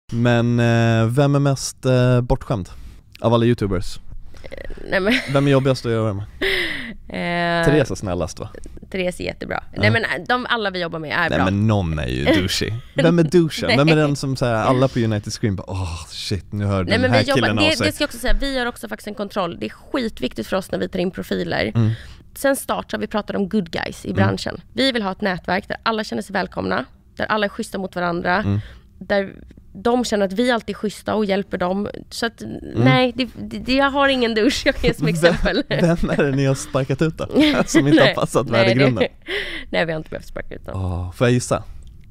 Men vem är mest bortskämd av alla YouTubers? Nej, men Vem är jobbigast att göra med? Therese är snällast, va? Therese är jättebra. Nej, men alla vi jobbar med är bra. Nej, men någon är ju douchey. Vem är douchen? Vem är den som säger alla på United Screen bara, shit, nu hör den här killen av sig. Det ska jag också säga, vi gör också faktiskt en kontroll. Det är skitviktigt för oss när vi tar in profiler. Sen startar vi pratar om good guys i branschen. Vi vill ha ett nätverk där alla känner sig välkomna, där alla är schyssta mot varandra, där de känner att vi alltid är schyssta och hjälper dem. Så att nej, jag har ingen dusch. Jag kan ge som exempel. Vem är det ni har sparkat ut då? Som inte har passat värdegrunden? Nej, vi har inte behövt sparka ut dem. Får jag gissa?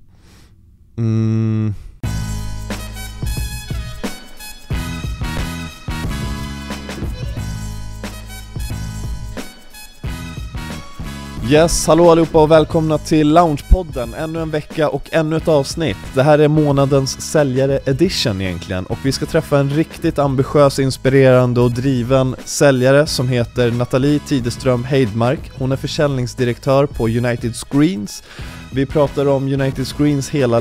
Yes, hallå allihopa och välkomna till Loungepodden. Ännu en vecka och ännu ett avsnitt. Det här är månadens säljare edition egentligen. Och vi ska träffa en riktigt ambitiös, inspirerande och driven säljare som heter Nathalie Tideström Heidmark. Hon är försäljningsdirektör på United Screens. Vi pratar om United Screens hela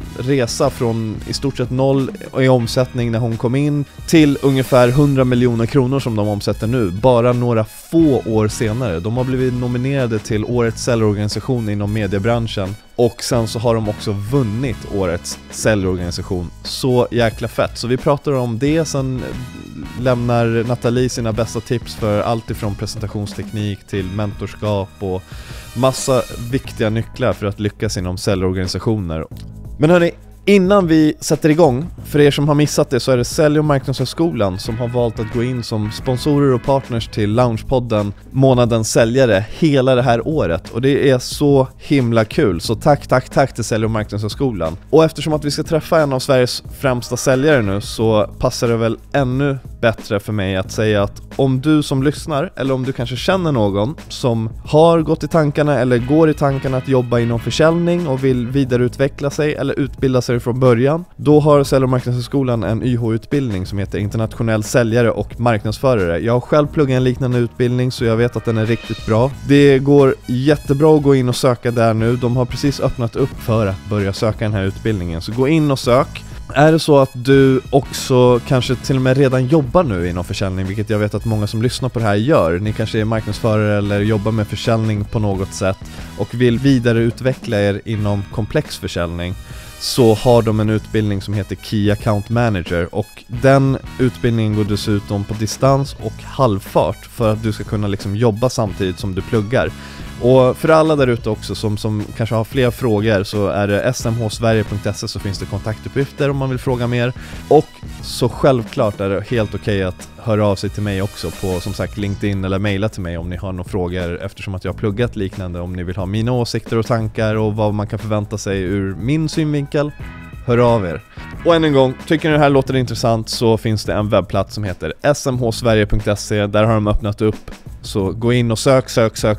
resa från i stort sett 0 i omsättning när hon kom in till ungefär 100 miljoner kronor som de omsätter nu, bara några få år senare. De har blivit nominerade till årets säljorganisation inom mediebranschen och sen så har de också vunnit årets säljorganisation. Så jäkla fett. Så vi pratar om det, sen lämnar Nathalie sina bästa tips för allt ifrån presentationsteknik till mentorskap och massa viktiga nycklar för att lyckas inom säljorganisationer. Men hörni, innan vi sätter igång, för er som har missat det, så är det Sälj- och marknadsskolan som har valt att gå in som sponsorer och partners till Loungepodden, månadens säljare, hela det här året. Och det är så himla kul, så tack till Sälj- och marknadsskolan. Och eftersom att vi ska träffa en av Sveriges främsta säljare nu, så passar det väl ännu bättre för mig att säga att om du som lyssnar, eller om du kanske känner någon som har gått i tankarna eller går i tankarna att jobba inom försäljning och vill vidareutveckla sig eller utbilda sig från början, då har Sälj- och marknadsskolan en YH-utbildning som heter internationell säljare och marknadsförare. Jag har själv pluggat en liknande utbildning, så jag vet att den är riktigt bra. Det går jättebra att gå in och söka där nu. De har precis öppnat upp för att börja söka den här utbildningen, så gå in och sök. Är det så att du också kanske till och med redan jobbar nu inom försäljning, vilket jag vet att många som lyssnar på det här gör, ni kanske är marknadsförare eller jobbar med försäljning på något sätt och vill vidareutveckla er inom komplex försäljning, så har de en utbildning som heter Key Account Manager, och den utbildningen går dessutom på distans och halvfart för att du ska kunna jobba samtidigt som du pluggar. Och för alla där ute också som kanske har fler frågor, så är det smhsverige.se, så finns det kontaktuppgifter om man vill fråga mer. Och så självklart är det helt okej att höra av sig till mig också på, som sagt, LinkedIn eller mejla till mig om ni har några frågor, eftersom att jag har pluggat liknande. Om ni vill ha mina åsikter och tankar och vad man kan förvänta sig ur min synvinkel, hör av er. Och än en gång, tycker ni det här låter intressant, så finns det en webbplats som heter smhsverige.se. Där har de öppnat upp, så gå in och sök.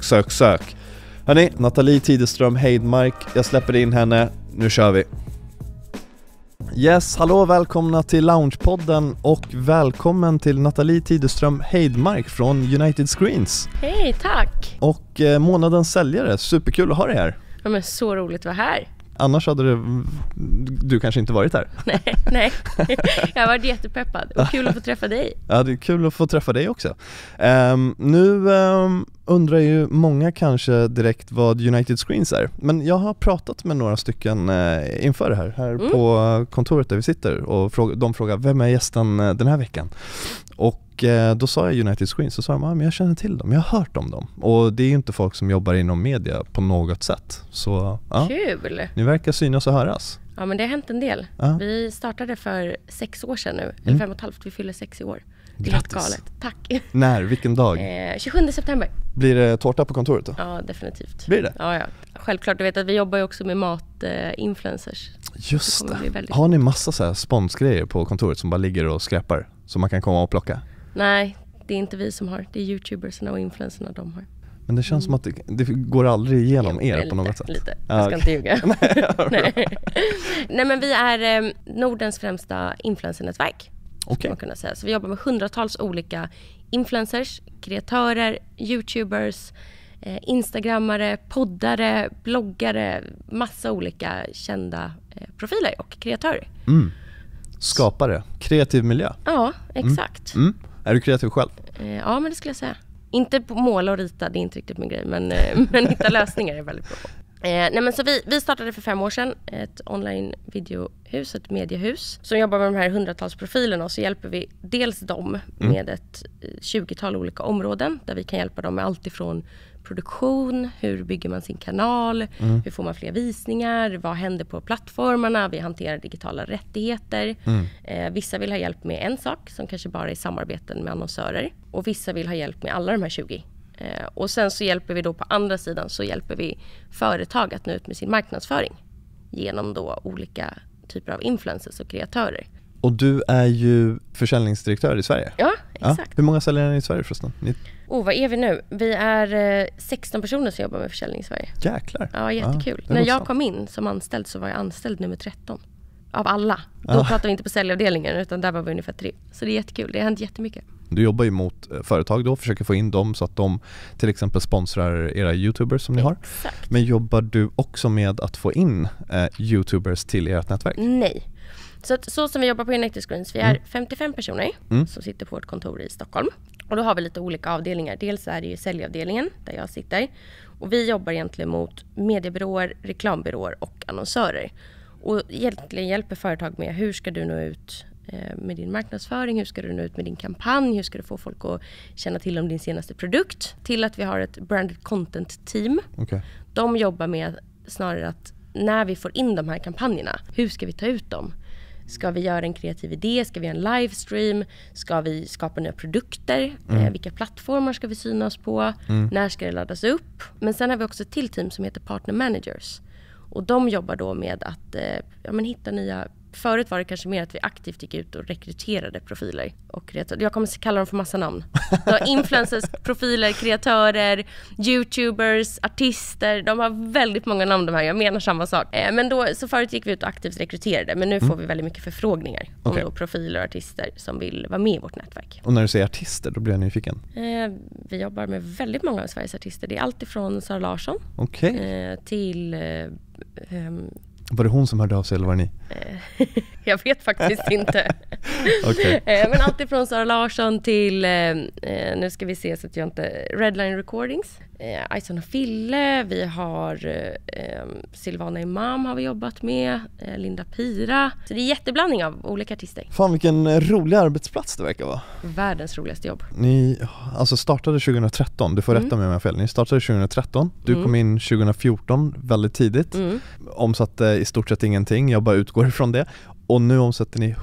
Hörrni, Nathalie Tideström Heidmark, jag släpper in henne, nu kör vi. Yes, hallå, välkomna till Loungepodden och välkommen till Nathalie Tideström Heidmark från United Screens. Hej, tack! Och månadens säljare, superkul att ha dig här. Ja, men så roligt att vara här. Annars hade du kanske inte varit här. Nej. Jag har varit jättepeppad. Och kul att få träffa dig. Ja, det är kul att få träffa dig också. Nu undrar ju många kanske direkt vad United Screens är. Men jag har pratat med några stycken inför det här på kontoret där vi sitter. Och de frågar, vem är gästen den här veckan? Och då sa jag United Screens, så sa de, men jag känner till dem, jag har hört om dem. Och det är ju inte folk som jobbar inom media på något sätt. Så ja, kul! Ni verkar synas och höras. Ja, men det har hänt en del. Vi startade för 6 år sedan nu, eller 5,5, vi fyller 6 i år. Det är helt galet. Tack! När? Vilken dag? 27 september. Blir det tårta på kontoret då? Ja, definitivt. Blir det? Ja. Självklart, du vet att vi jobbar ju också med mat-influencers. Just det. Har ni massa så här sponsgrejer på kontoret som bara ligger och skräpar, som man kan komma och plocka? Nej, det är inte vi som har. Det är YouTubersna och influencerna de har. Men det känns som att det går aldrig igenom er på något sätt. Lite. Jag ska inte ljuga. Nej, men vi är Nordens främsta influencernätverk. Okay. Man kunna säga. Så vi jobbar med hundratals olika influencers, kreatörer, YouTubers, instagrammare, poddare, bloggare, massa olika kända profiler och kreatörer. Skapare, kreativ miljö. Ja, exakt. Är du kreativ själv? Ja, men det skulle jag säga. Inte på måla och rita, det är inte riktigt min grej, men hitta lösningar är väldigt bra på. Nej, men så vi startade för 5 år sedan ett online-videohus, ett mediehus som jobbar med de här hundratals profilerna, och så hjälper vi dels dem med ett 20-tal olika områden där vi kan hjälpa dem med allt ifrån produktion, hur bygger man sin kanal, hur får man fler visningar, vad händer på plattformarna, vi hanterar digitala rättigheter. Vissa vill ha hjälp med en sak som kanske bara är samarbeten med annonsörer, och vissa vill ha hjälp med alla de här 20. Och sen så hjälper vi då på andra sidan, så hjälper vi företag att nå ut med sin marknadsföring genom då olika typer av influencers och kreatörer. Och du är ju försäljningsdirektör i Sverige. Ja, exakt. Ja. Hur många säljare är ni i Sverige förresten? Vad är vi nu? Vi är 16 personer som jobbar med försäljning i Sverige. Jäklar. Ja, jättekul. När jag kom in som anställd så var jag anställd nummer 13. Av alla. Då pratar vi inte på säljavdelningen, utan där var vi ungefär 3. Så det är jättekul. Det har hänt jättemycket. Du jobbar ju mot företag då, försöker få in dem så att de till exempel sponsrar era YouTubers som ni har. Exakt. Men jobbar du också med att få in YouTubers till ert nätverk? Nej. Så som vi jobbar på United Screens, vi är 55 personer som sitter på vårt kontor i Stockholm. Och då har vi lite olika avdelningar. Dels är det ju säljavdelningen där jag sitter. Och vi jobbar egentligen mot mediebyråer, reklambyråer och annonsörer. Och egentligen hjälper företag med hur ska du nå ut med din marknadsföring, hur ska du nå ut med din kampanj, hur ska du få folk att känna till om din senaste produkt, till att vi har ett branded content team. Okay. De jobbar med snarare att när vi får in de här kampanjerna, hur ska vi ta ut dem? Ska vi göra en kreativ idé? Ska vi göra en livestream? Ska vi skapa nya produkter? Vilka plattformar ska vi synas på? När ska det laddas upp? Men sen har vi också ett till team som heter Partner Managers. Och de jobbar då med att hitta nya... Förut var det kanske mer att vi aktivt gick ut och rekryterade profiler. Och jag kommer att kalla dem för massa namn. Influencers, profiler, kreatörer, YouTubers, artister. De har väldigt många namn de här. Jag menar samma sak. Men då, så förut gick vi ut och aktivt rekryterade. Men nu får vi väldigt mycket förfrågningar om då profiler och artister som vill vara med i vårt nätverk. Och när du säger artister, då blir jag nyfiken. Vi jobbar med väldigt många av Sveriges artister. Det är allt ifrån Sara Larsson till... Var det hon som hörde av sig eller var det ni? Jag vet faktiskt inte. Men allt ifrån Sara Larsson till, nu ska vi se så att jag inte, Redline Recordings, Ison och Fille, vi har Silvana Imam har vi jobbat med, Linda Pira. Så det är jätteblandning av olika artister. Fan vilken rolig arbetsplats det verkar vara. Världens roligaste jobb. Ni startade 2013, du får rätta mig om jag har fel. Ni startade 2013, du kom in 2014 väldigt tidigt. Omsatte i stort sett ingenting, jag bara utgår ifrån det. Och nu omsätter ni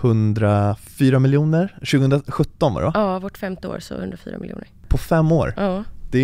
104 miljoner. 2017 var det? Ja, vårt 5:e år så 104 miljoner. På 5 år? Ja.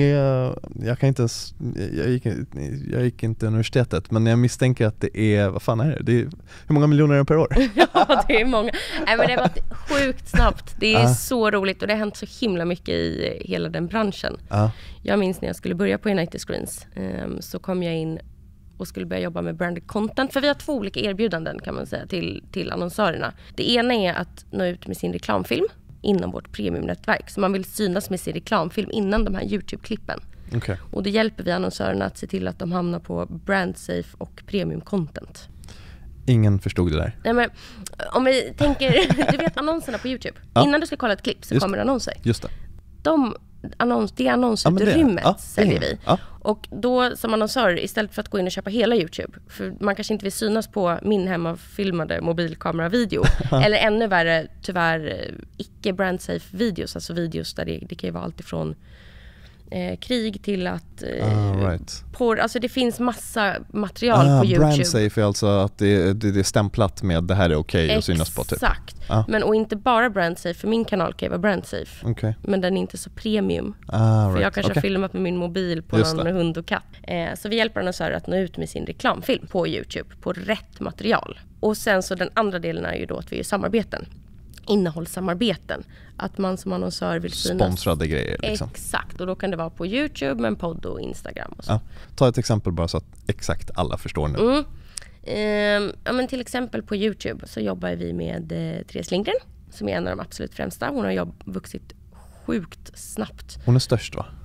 Jag gick inte universitetet, men jag misstänker att det är, vad fan är det? Hur många miljoner är det per år? Ja, det är många. Nej, men det har gått sjukt snabbt. Det är så roligt och det har hänt så himla mycket i hela den branschen. Jag minns när jag skulle börja på United Screens så kom jag in och skulle börja jobba med branded content. För vi har 2 olika erbjudanden kan man säga till annonsörerna. Det ena är att nå ut med sin reklamfilm inom vårt premiumnätverk. Så man vill synas med sin reklamfilm innan de här YouTube-klippen. Okay. Och då hjälper vi annonsörerna att se till att de hamnar på brandsafe och premium content. Ingen förstod det där. Nej, men om vi tänker, du vet annonserna på YouTube. Innan du ska kolla ett klipp så kommer annonser. Just det. Det annonsutrymmet säljer vi. Och då som annonsör, istället för att gå in och köpa hela YouTube, för man kanske inte vill synas på min hemmafilmade mobilkamera-video, eller ännu värre, tyvärr, icke-brandsafe videos, alltså videos där det kan ju vara allt ifrån krig till att alltså det finns massa material på YouTube. Brandsafe är alltså att det är stämplat med det här är okej att synas på typ. Exakt. Men och inte bara brandsafe, för min kanal kan ju vara brandsafe. Men den är inte så premium. För jag kanske har filmat med min mobil på någon hund och katt. Så vi hjälper annonsörer att nå ut med sin reklamfilm på YouTube på rätt material. Och sen så den andra delen är ju då att vi gör samarbeten. Innehållssamarbeten. Att man som annonsör vill synas. Sponsrade grejer liksom. Exakt, och då kan det vara på YouTube, men podd och Instagram och så. Ta ett exempel bara så att exakt alla förstår nu. Men till exempel på YouTube så jobbar vi med Therese Lindgren som är en av de absolut främsta. Hon har vuxit sjukt snabbt. Hon är störst va?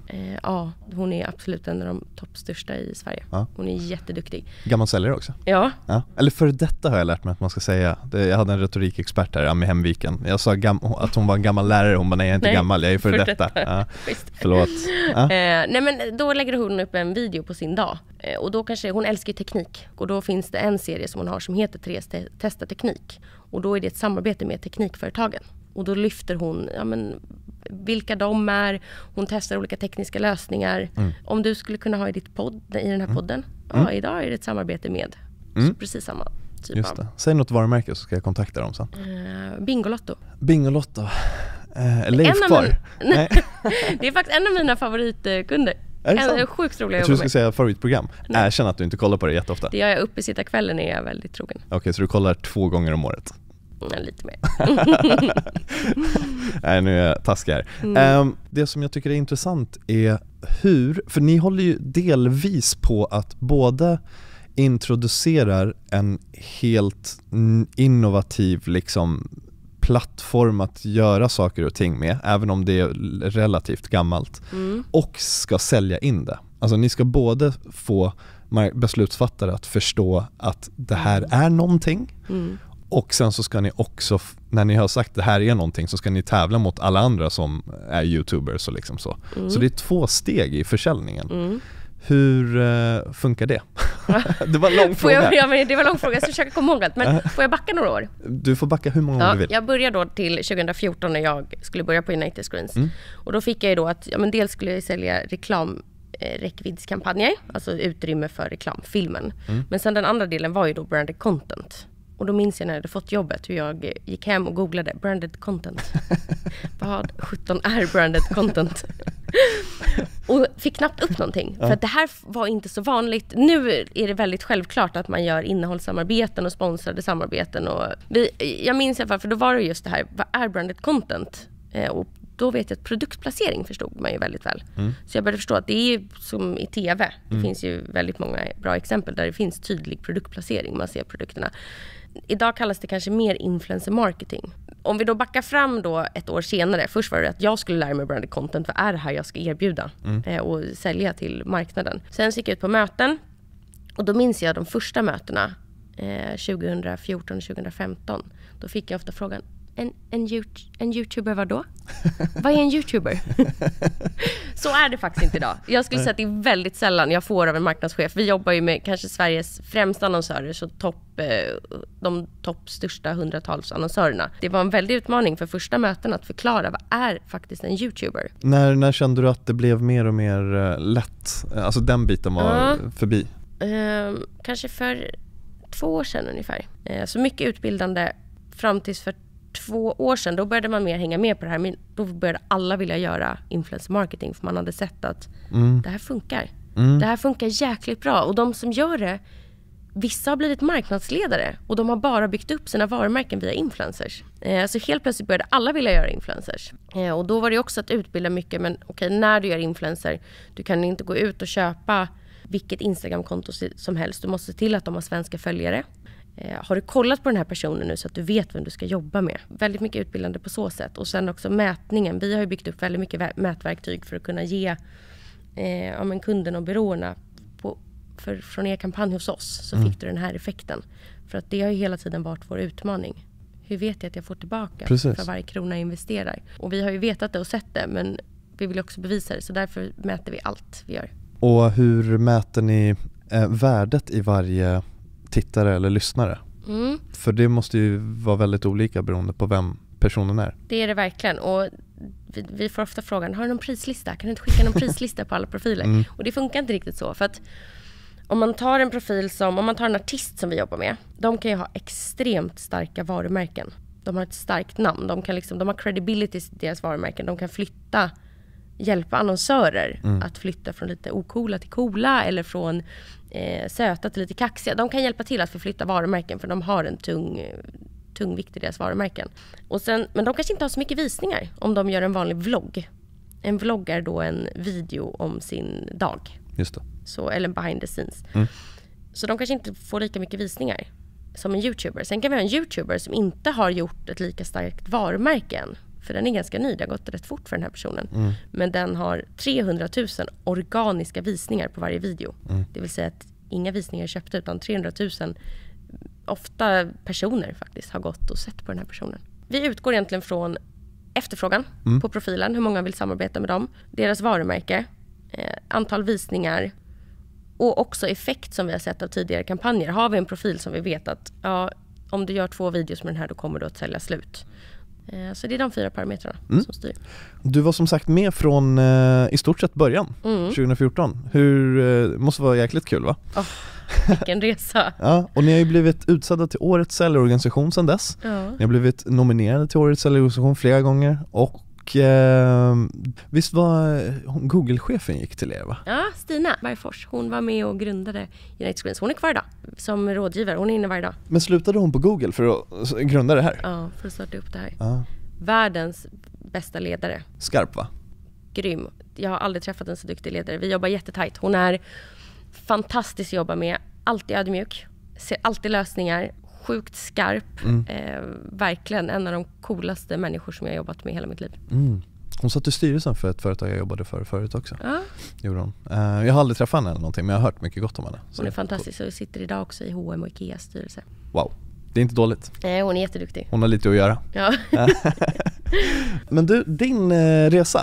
Ja, hon är absolut en av de toppstörsta i Sverige. Ja. Hon är jätteduktig. Gammal säljare också. Ja. Eller för detta har jag lärt mig att man ska säga. Jag hade en retorikexpert här, Ami Hemviken. Jag sa att hon var en gammal lärare. Hon bara, nej jag är inte gammal, jag är för detta. Ja. Förlåt. Nej, men då lägger hon upp en video på sin dag. Och då kanske, hon älskar teknik. Och då finns det en serie som hon har som heter Therese testar teknik. Och då är det ett samarbete med teknikföretagen. Och då lyfter hon vilka de är. Hon testar olika tekniska lösningar. Om du skulle kunna ha i den här podden. Ja, idag är det ett samarbete med. Så precis samma typ. Just det. Säg något varumärke så ska jag kontakta dem sen. Bingolotto. Bingolotto. Leif kvar? Nej. Det är faktiskt en av mina favoritkunder. En sjukt rolig. Jag tror du skulle säga favoritprogram. Erkänn att du inte kollar på det jätteofta. Det gör jag uppe i sitta kvällen, är jag väldigt trogen. Okej, så du kollar 2 gånger om året? Lite mer. Nej, nu är jag taskig här. Det som jag tycker är intressant är för ni håller ju delvis på att både introducerar en helt innovativ liksom plattform att göra saker och ting med, även om det är relativt gammalt, och ska sälja in det. Alltså ni ska både få beslutsfattare att förstå att det här är någonting, och sen så ska ni också, när ni har sagt det här är någonting, så ska ni tävla mot alla andra som är YouTubers och liksom så. Så det är 2 steg i försäljningen. Hur funkar det? Det var en lång fråga. Det var en lång fråga, jag ska försöka komma ihåg allt. Men får jag backa några år? Du får backa hur många år du vill. Jag började då till 2014 när jag skulle börja på United Screens. Och då fick jag ju då att, dels skulle jag sälja räckviddskampanjer, alltså utrymme för reklamfilmen. Men sen den andra delen var ju då branded content. Och då minns jag när jag hade fått jobbet hur jag gick hem och googlade branded content. Vad 17 är branded content? Och fick knappt upp någonting. För att det här var inte så vanligt. Nu är det väldigt självklart att man gör innehållssamarbeten och sponsrade samarbeten. Och jag minns i alla fall, för då var det just det här, vad är branded content? Och då vet jag att produktplacering förstod man ju väldigt väl. Så jag började förstå att det är ju som i tv. Det finns ju väldigt många bra exempel där det finns tydlig produktplacering. Man ser produkterna. Idag kallas det kanske mer influencer marketing. Om vi då backar fram då ett år senare. Först var det att jag skulle lära mig branded content. Vad är det här jag ska erbjuda och sälja till marknaden? Sen gick jag ut på möten. Och då minns jag de första mötena 2014-2015. Då fick jag ofta frågan, en YouTuber var då? Vad är en YouTuber? Så är det faktiskt inte idag. Jag skulle säga att det är väldigt sällan jag får av en marknadschef. Vi jobbar ju med kanske Sveriges främsta annonsörer, så de största hundratals annonsörerna. Det var en väldig utmaning för första möten att förklara vad är faktiskt en YouTuber. När kände du att det blev mer och mer lätt? Alltså den biten var förbi? Kanske för 2 år sedan ungefär. Så mycket utbildande fram tills för 2 år sedan, då började man mer hänga med på det här. Men då började alla vilja göra influencer marketing, för man hade sett att det här funkar. Det här funkar jäkligt bra. Och de som gör det, vissa har blivit marknadsledare och de har bara byggt upp sina varumärken via influencers. Så helt plötsligt började alla vilja göra influencers. Och då var det också att utbilda mycket. Men okej, när du gör influencer, du kan inte gå ut och köpa vilket Instagram-konto som helst. Du måste se till att de har svenska följare. Har du kollat på den här personen nu så att du vet vem du ska jobba med? Väldigt mycket utbildande på så sätt. Och sen också mätningen. Vi har ju byggt upp väldigt mycket mätverktyg för att kunna ge kunden och byråerna från er kampanj hos oss, så fick du den här effekten. För att det har ju hela tiden varit vår utmaning. Hur vet jag att jag får tillbaka för varje krona jag investerar? Och vi har ju vetat det och sett det, men vi vill också bevisa det. Så därför mäter vi allt vi gör. Och hur mäter ni värdet i varje tittare eller lyssnare? För det måste ju vara väldigt olika beroende på vem personen är. Det är det verkligen. Och vi får ofta frågan, har du någon prislista? Kan du inte skicka någon prislista på alla profiler? Och det funkar inte riktigt så. För att om man tar en profil om man tar en artist som vi jobbar med, de kan ju ha extremt starka varumärken. De har ett starkt namn. De har credibility i deras varumärken. De kan hjälpa annonsörer att flytta från lite ocoola till coola, eller från söta till lite kaxiga. De kan hjälpa till att förflytta varumärken, för de har en tung vikt i deras varumärken. Men de kanske inte har så mycket visningar om de gör en vanlig vlogg. En vlogg är då en video om sin dag. Just det. Eller behind the scenes. Så de kanske inte får lika mycket visningar som en YouTuber. Sen kan vi ha en YouTuber som inte har gjort ett lika starkt varumärke än. för den är ganska ny, det har gått rätt fort för den här personen. Men den har 300 000 organiska visningar på varje video. Det vill säga att inga visningar är köpta, utan 300 000 ofta personer faktiskt har gått och sett på den här personen. Vi utgår egentligen från efterfrågan på profilen, hur många vill samarbeta med dem, deras varumärke, antal visningar och också effekt som vi har sett av tidigare kampanjer. Har vi en profil som vi vet att om du gör 2 videos med den här, då kommer du att sälja slut. Så det är de 4 parametrarna som styr. Du var som sagt med från i stort sett början, 2014. Det måste vara jäkligt kul, va? Vilken resa. Ja, och ni har ju blivit utsedda till Årets säljorganisation sedan dess. Ja. Ni har blivit nominerade till Årets säljorganisation flera gånger. Och visst var Google-chefen gick till er, va? Ja, Stina Bergfors. Hon var med och grundade United Screens. Hon är kvar idag som rådgivare. Hon är inne varje dag. Men slutade hon på Google för att grunda det här? Ja, för att starta upp det här. Ja. Världens bästa ledare. Skarp, va? Grym. Jag har aldrig träffat en så duktig ledare. Vi jobbar jättetajt. Hon är fantastisk att jobba med. Alltid ödmjuk. Ser alltid lösningar. Sjukt skarp. Verkligen en av de coolaste människor som jag har jobbat med hela mitt liv. Hon satt i styrelsen för ett företag jag jobbade för förut också. Ja. Gjorde hon. Jag har aldrig träffat henne eller någonting, men jag har hört mycket gott om henne. Hon är fantastisk och sitter idag också i H&M och Ikeas styrelse. Wow. Det är inte dåligt. Hon är jätteduktig. Hon har lite att göra. Ja. Men du, din resa,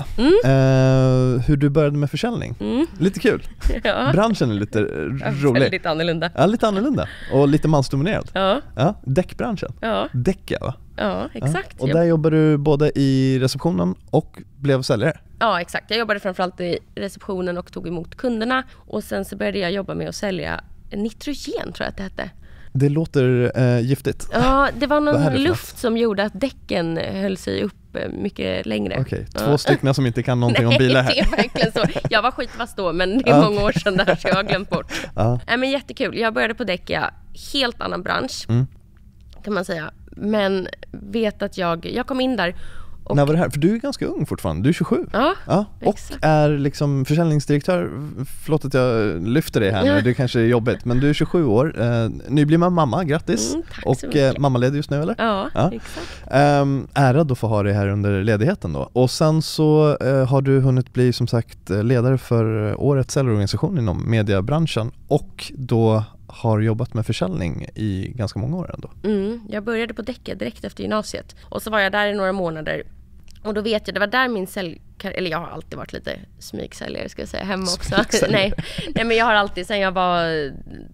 hur du började med försäljning. Lite kul. Ja. Branschen är lite rolig. Väldigt annorlunda. Ja, lite annorlunda. Och lite mansdominerad. Ja. Däckbranschen. Ja. Däcka, va? Ja, exakt. Ja. Och där jobbar du både i receptionen och blev säljare. Ja, exakt. Jag jobbade framförallt i receptionen och tog emot kunderna. Och sen så började jag jobba med att sälja nitrogen, tror jag att det hette. Det låter giftigt. Ja, det var någon luft som gjorde att däcken höll sig upp mycket längre. Okej, 2 stycken som inte kan någonting om bilar här. Nej, det är verkligen så. Jag var skitvass då, men det är många år sedan där, så jag har glömt bort. Men jättekul. Jag började på Däcka, helt annan bransch kan man säga. Men vet att jag kom in där. Och när var det här? För du är ganska ung fortfarande, du är 27. Ja, och exakt. Är liksom försäljningsdirektör. Förlåt att jag lyfter det här nu, det kanske är jobbigt. Men du är 27 år, nybliven mamma, grattis. Och mammaledig just nu, eller? Ja. Exakt. Ärad att få ha dig här under ledigheten då. Och sen så har du hunnit bli som sagt ledare för Årets säljorganisation inom mediebranschen. Och då har jobbat med försäljning i ganska många år ändå. Jag började på Däcka direkt efter gymnasiet. Och så var jag där i några månader. Och då vet jag, det var där min eller jag har alltid varit lite smygsäljare, ska jag säga, hemma också. Nej, men jag har alltid, sen jag var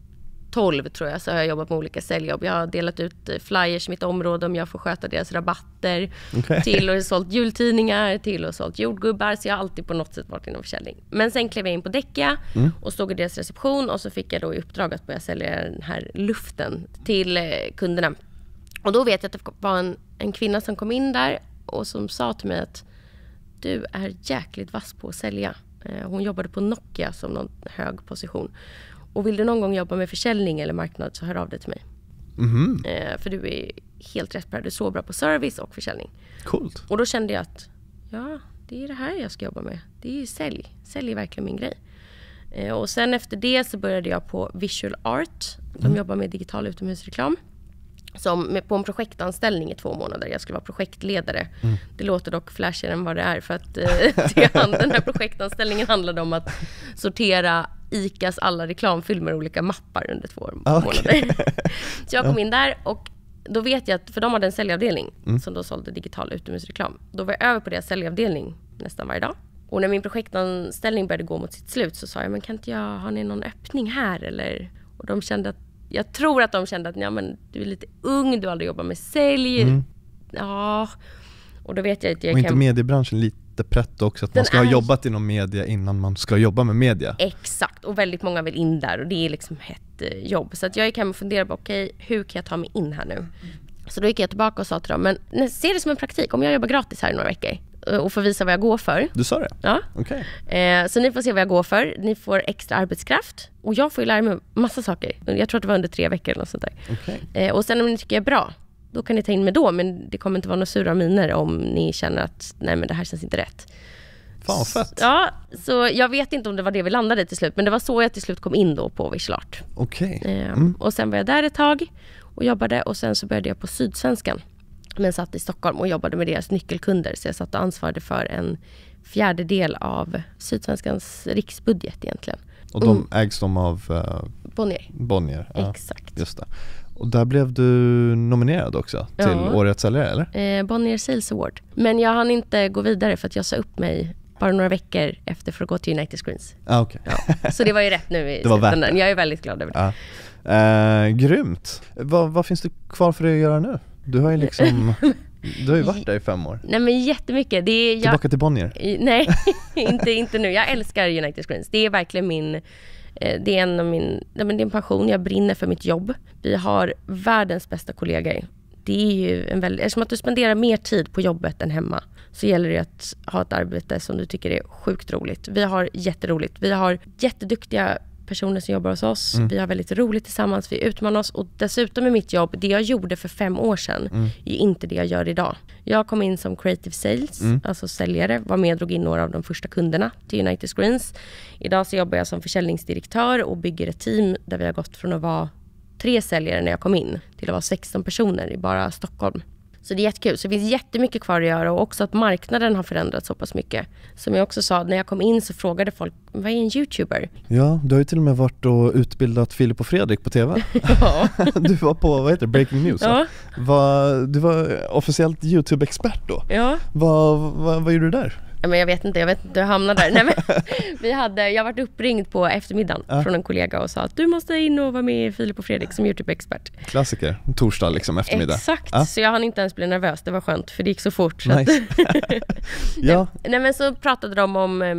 12 tror jag, så har jag jobbat med olika säljjobb. Jag har delat ut flyers i mitt område om jag får sköta deras rabatter. Till och sålt jultidningar, till och sålt jordgubbar. Så jag har alltid på något sätt varit inom försäljning. Men sen klev jag in på Däcka och stod i deras reception. Och så fick jag då i uppdrag att börja sälja den här luften till kunderna. Och då vet jag att det var en kvinna som kom in där och som sa till mig att du är jäkligt vass på att sälja. Hon jobbade på Nokia som någon hög position. Och vill du någon gång jobba med försäljning eller marknad, så hör av dig till mig. För du är helt rätt på det. Du är så bra på service och försäljning. Coolt. Och då kände jag att det är det här jag ska jobba med. Det är ju sälj. Sälj är verkligen min grej. Och sen efter det så började jag på Visual Art. De jobbar med digital utomhusreklam. På en projektanställning i 2 månader. Jag skulle vara projektledare. Det låter dock flashigare än vad det är. För att den här projektanställningen handlade om att sortera ICAs alla reklamfilmer och olika mappar under 2 månader. Så jag kom in där och då vet jag att, för de hade en säljavdelning som då sålde digital utomhusreklam. Då var jag över på deras säljavdelning nästan varje dag. Och när min projektanställning började gå mot sitt slut så sa jag, men kan inte jag, har ni någon öppning här? Eller? Och de kände att, jag tror att de kände att men du är lite ung, du har aldrig jobbat med sälj. Ja. Och då vet jag att jag och inte mediebranschen lite prätt också, att man ska ha jobbat inom media innan man ska jobba med media. Exakt, och väldigt många vill in där och det är liksom ett jobb. Så att jag gick hem och funderade på, okej, hur kan jag ta mig in här nu? Så då gick jag tillbaka och sa till dem, men se det som en praktik, om jag jobbar gratis här i några veckor och får visa vad jag går för. Du sa det? Ja. Okay. Så ni får se vad jag går för. Ni får extra arbetskraft. Och jag får ju lära mig massa saker. Jag tror att det var under 3 veckor eller något sånt där. Okay. Och sen om ni tycker jag är bra, då kan ni ta in mig då. Men det kommer inte vara några sura miner om ni känner att nej, men det här känns inte rätt. Fan fett. Ja, så jag vet inte om det var det vi landade till slut. Men det var så jag till slut kom in då på Visual Art. Okej. Och sen var jag där ett tag och jobbade. Och sen så började jag på Sydsvenskan Men satt i Stockholm och jobbade med deras nyckelkunder. Så jag satt och ansvarade för en 1/4 av Sydsvenskans riksbudget egentligen. Och de ägs de av Bonnier. Ja, exakt. Just det. Och där blev du nominerad också till Årets säljare, eller? Bonnier Sales Award. Men jag hann inte gå vidare för att jag sa upp mig bara några veckor efter för att gå till United Screens. Okay. Ja. Så det var ju rätt nu i slutändan. Jag är väldigt glad över det. Ja. Grymt. Vad finns det kvar för dig att göra nu? Du har ju liksom... Du har ju varit där i 5 år. Nej, men jättemycket. Tillbaka till Bonnier? Nej, inte nu. Jag älskar United Screens. Det är verkligen det är det är en passion. Jag brinner för mitt jobb. Vi har världens bästa kollegor. Det är ju eftersom att du spenderar mer tid på jobbet än hemma, så gäller det att ha ett arbete som du tycker är sjukt roligt. Vi har jätteroligt. Vi har jätteduktiga personer som jobbar hos oss. Vi har väldigt roligt tillsammans. Vi utmanar oss. Och dessutom är mitt jobb, det jag gjorde för 5 år sedan, är inte det jag gör idag. Jag kom in som creative sales, alltså säljare. Var med och drog in några av de första kunderna till United Screens. Idag så jobbar jag som försäljningsdirektör och bygger ett team där vi har gått från att vara 3 säljare när jag kom in till att vara 16 personer i bara Stockholm. Så det är jättekul. Så det finns jättemycket kvar att göra, och också att marknaden har förändrats så pass mycket. Som jag också sa, när jag kom in så frågade folk, vad är en YouTuber? Ja, du har ju till och med varit och utbildat Filip och Fredrik på TV. Ja. Du var på, vad heter det, Breaking News? Ja. Du var officiellt YouTube-expert då. Ja. Vad gjorde du där? Ja, men jag vet inte hur jag hamnade där. Nej, men jag varit uppringd på eftermiddagen från en kollega och sa att du måste in och vara med i Filip och Fredrik som YouTube-expert. Klassiker, torsdag liksom eftermiddag. Exakt, så jag hann inte ens bli nervös. Det var skönt, för det gick så fort. Nice. Ja. Nej, men så pratade de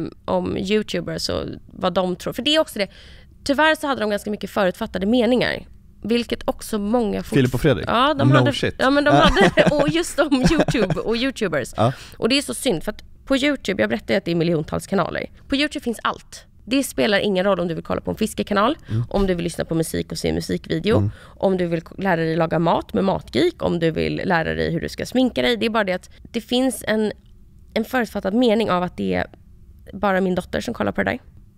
om YouTubers och vad de tror. För det är också det. Tyvärr så hade de ganska mycket förutfattade meningar. Vilket också många... Filip och Fredrik? Ja, de hade... Shit. Ja, men de hade... Och just om YouTube och YouTubers. Ja. Och det är så synd, för att på YouTube, jag berättade att det är miljontals kanaler. På YouTube finns allt. Det spelar ingen roll om du vill kolla på en fiskekanal, om du vill lyssna på musik och se musikvideo, om du vill lära dig laga mat med Matgeek, om du vill lära dig hur du ska sminka dig. Det är bara det att det finns en förutfattad mening av att det är bara min dotter som kollar på det där.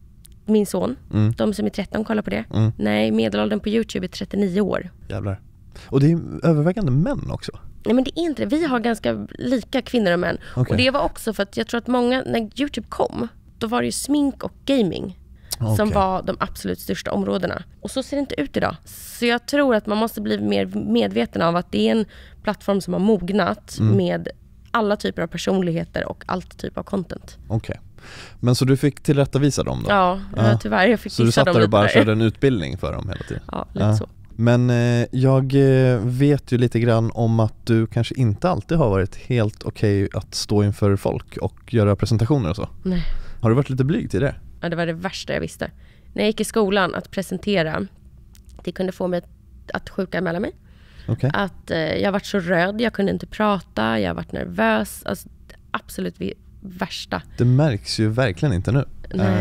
Min son, de som är 13 kollar på det. Nej, medelåldern på YouTube är 39 år. Jävlar. Och det är övervägande män också. Nej, men det är inte det. Vi har ganska lika kvinnor och män. Okay. Och det var också för att jag tror att många, när YouTube kom, då var det ju smink och gaming som var de absolut största områdena. Och så ser det inte ut idag. Så jag tror att man måste bli mer medveten av att det är en plattform som har mognat med alla typer av personligheter och allt typ av content. Okej. Men så du fick tillrättavisa dem då? Ja, tyvärr. Jag fick så du satt där och bara körde en utbildning för dem hela tiden? Ja, lite så. Men jag vet ju lite grann om att du kanske inte alltid har varit helt okej att stå inför folk och göra presentationer och så. Nej. Har du varit lite blyg till det? Ja, det var det värsta jag visste. När jag gick i skolan att presentera, det kunde få mig att sjukanmäla mig. Okay. Att jag varit så röd, jag kunde inte prata, jag varit nervös. Alltså, absolut värsta. Det märks ju verkligen inte nu.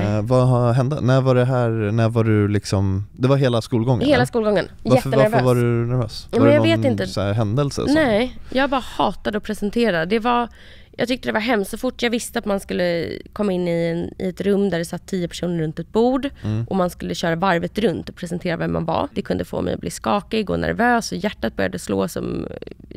Vad hände? När var det här? När var du liksom... Det var hela skolgången? Hela skolgången. Jättenervös. Varför var du nervös? Ja, var men det jag någon vet inte. Så här händelse? Nej, jag bara hatade att presentera. Jag tyckte det var hemskt. Så fort jag visste att man skulle komma in i ett rum där det satt 10 personer runt ett bord och man skulle köra varvet runt och presentera vem man var. Det kunde få mig att bli skakig och nervös och hjärtat började slå som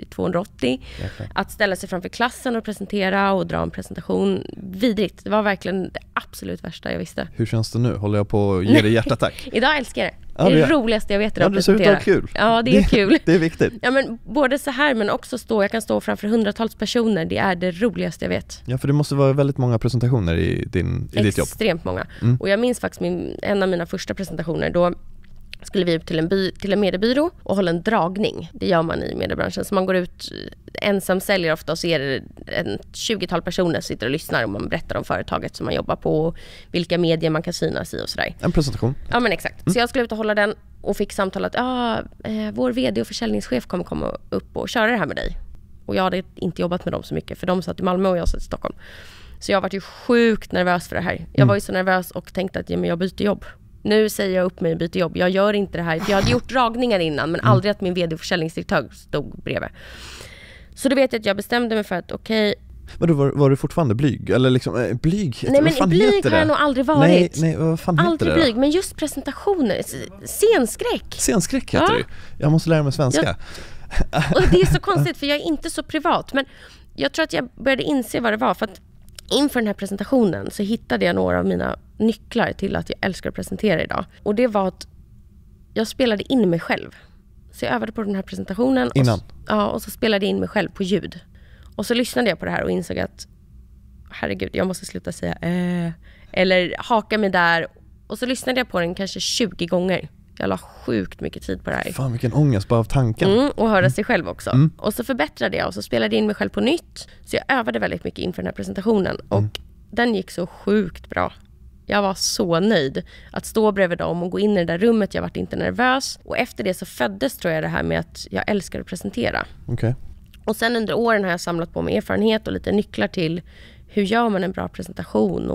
280. Okay. Att ställa sig framför klassen och presentera och dra en presentation. Vidrigt. Det var verkligen det absolut värsta jag visste. Hur känns det nu? Håller jag på att ge dig hjärtattack? Idag älskar jag det. Det är det roligaste jag vet att presentera. Det ser ut att kul. Ja, det är kul. Det är viktigt. Ja, men både så här, men också jag kan stå framför hundratals personer. Det är det roligaste jag vet. Ja, för det måste vara väldigt många presentationer i ditt jobb. Extremt många. Och jag minns faktiskt en av mina första presentationer. Då skulle vi upp till en mediebyrå och hålla en dragning. Det gör man i mediebranschen. Så man går ut ensam, säljer ofta, och så är det 20-tal personer som sitter och lyssnar och man berättar om företaget som man jobbar på och vilka medier man kan synas i och sådär. En presentation. Ja, men exakt. Så jag skulle ut och hålla den och fick samtalet att vår vd och försäljningschef kommer komma upp och köra det här med dig. Och jag hade inte jobbat med dem så mycket, för de satt i Malmö och jag satt i Stockholm. Så jag var ju sjukt nervös för det här. Jag var ju så nervös och tänkte att jag byter jobb. Nu säger jag upp mig och byter jobb. Jag gör inte det här. För jag hade gjort dragningar innan, men aldrig att min vd och försäljningsdirektör stod bredvid. Så då vet jag att jag bestämde mig för att Men då var du fortfarande blyg? Eller liksom, blyg? Nej, men blyg har jag nog aldrig varit. Nej, vad fan heter aldrig det? Blyg, men just presentationer. Scenskräck. Scenskräck heter det. Jag måste lära mig svenska. Och det är så konstigt för jag är inte så privat. Men jag tror att jag började inse vad det var. För att inför den här presentationen så hittade jag några av mina nycklar till att jag älskar att presentera idag. Och det var att jag spelade in mig själv. Så jag övade på den här presentationen. Innan? Och så spelade jag in mig själv på ljud. Och så lyssnade jag på det här och insåg att herregud, jag måste sluta säga eller haka mig där. Och så lyssnade jag på den kanske 20 gånger. Jag la sjukt mycket tid på det här. Fan, vilken ångest bara av tanken. Och höra sig själv också. Och så förbättrade jag och så spelade jag in mig själv på nytt. Så jag övade väldigt mycket inför den här presentationen. Och den gick så sjukt bra. Jag var så nöjd att stå bredvid dem och gå in i det där rummet. Jag var inte nervös. Och efter det så föddes, tror jag, det här med att jag älskar att presentera. Okej. Och sen under åren har jag samlat på mig erfarenhet och lite nycklar till hur gör man en bra presentation.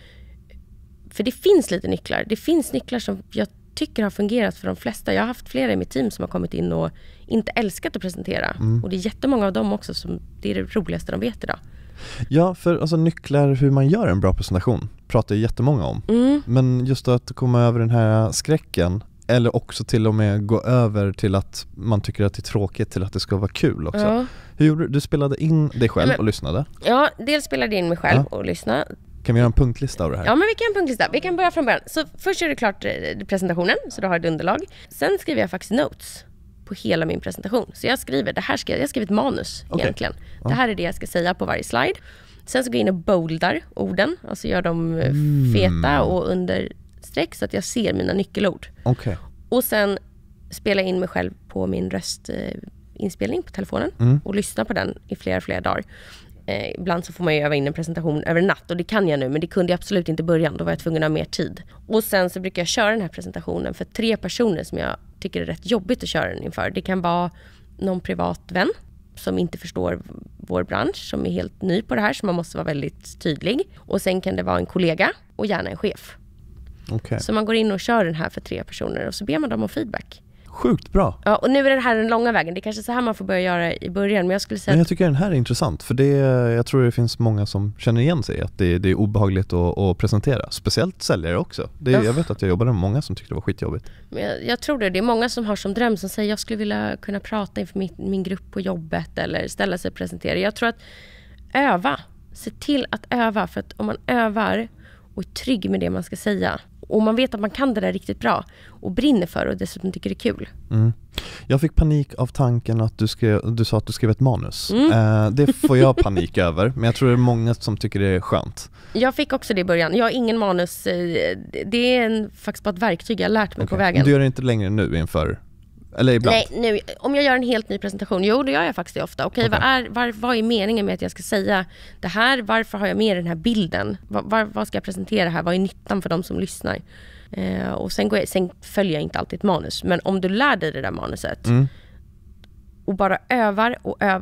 För det finns lite nycklar. Det finns nycklar som jag tycker har fungerat för de flesta. Jag har haft flera i mitt team som har kommit in och inte älskat att presentera. Och det är jättemånga av dem också som det är det roligaste de vet idag. Ja, för alltså, nycklar hur man gör en bra presentation pratar jättemånga om. Men just att komma över den här skräcken, eller också till och med gå över till att man tycker att det är tråkigt till att det ska vara kul också. Ja. Hur gjorde du? Du spelade in dig själv och lyssnade? Ja, dels spelade jag in mig själv och lyssnade. Kan vi göra en punktlista av det här? Ja, men vi kan en punktslista. Vi kan börja från början. Så först är det klart presentationen, så du har ett underlag. Sen skriver jag faktiskt notes på hela min presentation. Så jag skriver, jag har skrivit manus egentligen. Det här är det jag ska säga på varje slide. Sen så går jag in och boldar orden, alltså gör dem feta och understreck så att jag ser mina nyckelord. Okay. Och sen spelar jag in mig själv på min röstinspelning på telefonen och lyssnar på den i flera dagar. Ibland så får man ju öva in en presentation över natt och det kan jag nu, men det kunde jag absolut inte i början. Då var jag tvungen att ha mer tid. Och sen så brukar jag köra den här presentationen för 3 personer som jag tycker är rätt jobbigt att köra den inför. Det kan vara någon privat vän som inte förstår vår bransch, som är helt ny på det här, så man måste vara väldigt tydlig. Och sen kan det vara en kollega och gärna en chef. Okay. Så man går in och kör den här för 3 personer och så ber man dem om feedback. Sjukt bra. Ja, och nu är det här den långa vägen. Det är kanske så här man får börja göra i början. Men jag skulle säga jag tycker den här är intressant. För jag tror det finns många som känner igen sig att det är obehagligt att presentera. Speciellt säljare också. Jag vet att jag jobbade med många som tyckte det var skitjobbigt. Men jag tror det är många som har som dröm som säger jag skulle vilja kunna prata inför min grupp på jobbet eller ställa sig och presentera. Jag tror att öva. Se till att öva. För att om man övar och är trygg med det man ska säga och man vet att man kan det där riktigt bra och brinner för och dessutom tycker det är kul. Jag fick panik av tanken att du sa att du skrev ett manus. Det får jag panik över, men jag tror det är många som tycker det är skönt. Jag fick också det i början. Jag har ingen manus. Det är faktiskt bara ett verktyg jag har lärt mig på vägen. Du gör det inte längre nu inför? Eller ibland? Nej, nu, om jag gör en helt ny presentation, då gör jag faktiskt det ofta. Okej. Vad är meningen med att jag ska säga det här? Varför har jag med den här bilden? Vad ska jag presentera här? Vad är nyttan för de som lyssnar? Och sen följer jag inte alltid ett manus. Men om du lär dig det där manuset och bara övar,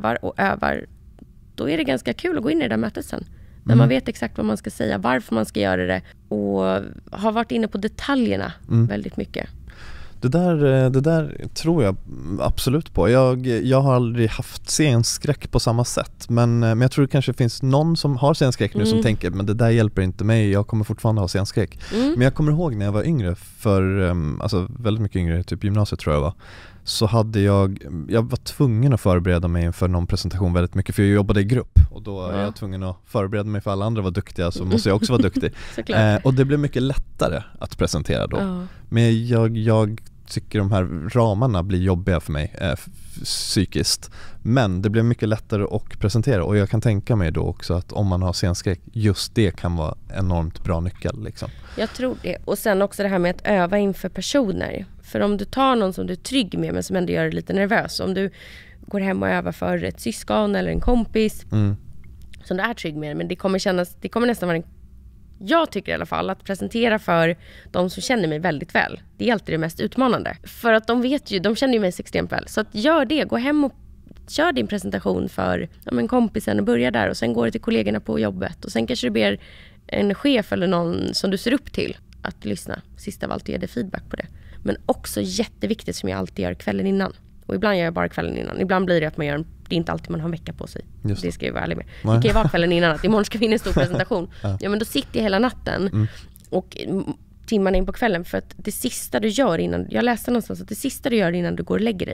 då är det ganska kul att gå in i det där mötet sen. När man vet exakt vad man ska säga, varför man ska göra det och har varit inne på detaljerna väldigt mycket. Det där tror jag absolut på. Jag har aldrig haft scenskräck på samma sätt. Men jag tror det kanske finns någon som har scenskräck nu som tänker men det där hjälper inte mig, jag kommer fortfarande ha scenskräck. Men jag kommer ihåg när jag var yngre, alltså väldigt mycket yngre, typ gymnasiet tror jag var. Så hade jag var tvungen att förbereda mig inför någon presentation väldigt mycket, för jag jobbade i grupp och då är jag tvungen att förbereda mig, för alla andra var duktiga så måste jag också vara duktig. Och det blev mycket lättare att presentera då. Men jag tycker de här ramarna blir jobbiga för mig psykiskt. Men det blir mycket lättare att presentera och jag kan tänka mig då också att om man har scenskräck, just det kan vara enormt bra nyckel liksom. Jag tror det. Och sen också det här med att öva inför personer. För om du tar någon som du är trygg med men som ändå gör dig lite nervös. Om du går hem och övar för ett syskon eller en kompis som du är trygg med, men det kommer nästan vara jag tycker i alla fall att presentera för de som känner mig väldigt väl. Det är alltid det mest utmanande. För att de känner ju mig extremt väl. Så att gör det, gå hem och kör din presentation för kompisen och börja där. Och sen går det till kollegorna på jobbet. Och sen kanske du ber en chef eller någon som du ser upp till att lyssna. Sist av allt ge dig feedback på det. Men också jätteviktigt som jag alltid gör kvällen innan. Och ibland gör jag bara kvällen innan. Ibland blir det att man gör det är inte alltid man har en vecka på sig. Det ska jag vara ärlig med. Det kan ju vara kvällen innan att imorgon ska vi in en stor presentation. Ja, men då sitter jag hela natten och timmarna in på kvällen, för att det sista du gör innan, jag läste någonstans att det sista du gör innan du går och lägger dig,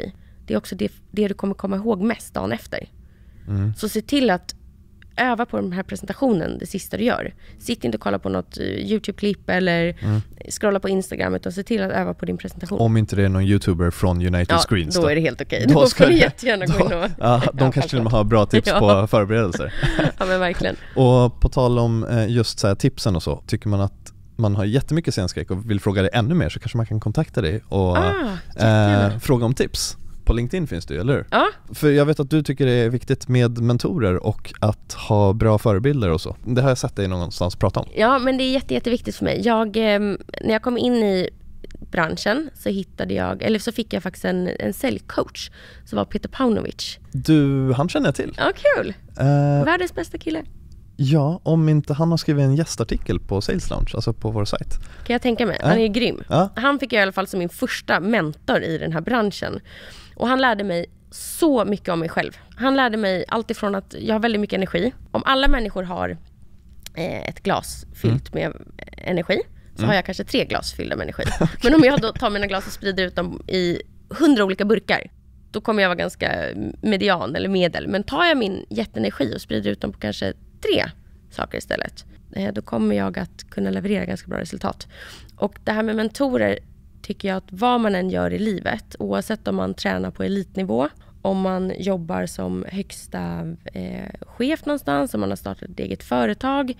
det är också det du kommer komma ihåg mest dagen efter. Så se till att öva på den här presentationen det sista du gör. Sitt inte och kolla på något YouTube-klipp eller scrolla på Instagram, utan se till att öva på din presentation. Om inte det är någon YouTuber från United Screens då är det helt okej. Då får du jättegärna gå in och... de kanske till och med har bra tips på förberedelser. Ja, men verkligen. Och på tal om just så här, tipsen och så, tycker man att man har jättemycket scenskräck och vill fråga dig ännu mer, så kanske man kan kontakta dig och fråga om tips. På LinkedIn finns det ju, eller hur? Ja. För jag vet att du tycker det är viktigt med mentorer och att ha bra förebilder och så. Det har jag sett dig någonstans prata om. Ja, men det är jätteviktigt för mig. När jag kom in i branschen så fick jag faktiskt en säljcoach som var Peter Paunovic. Han känner jag till. Ja, kul. Världens bästa kille. Ja, om inte han har skrivit en gästartikel på Sales Lounge, alltså på vår sajt. Kan jag tänka mig. Han är ju grym. Han fick jag i alla fall som min första mentor i den här branschen. Och han lärde mig så mycket om mig själv. Han lärde mig allt ifrån att jag har väldigt mycket energi. Om alla människor har ett glas fyllt med energi, så har jag kanske 3 glas fyllda med energi. Men om jag då tar mina glas och sprider ut dem i 100 olika burkar, då kommer jag vara ganska median eller medel. Men tar jag min jätteenergi och sprider ut dem på kanske 3 saker istället, då kommer jag att kunna leverera ganska bra resultat. Och det här med mentorer tycker jag att vad man än gör i livet, oavsett om man tränar på elitnivå, om man jobbar som högsta chef någonstans, om man har startat ett eget företag,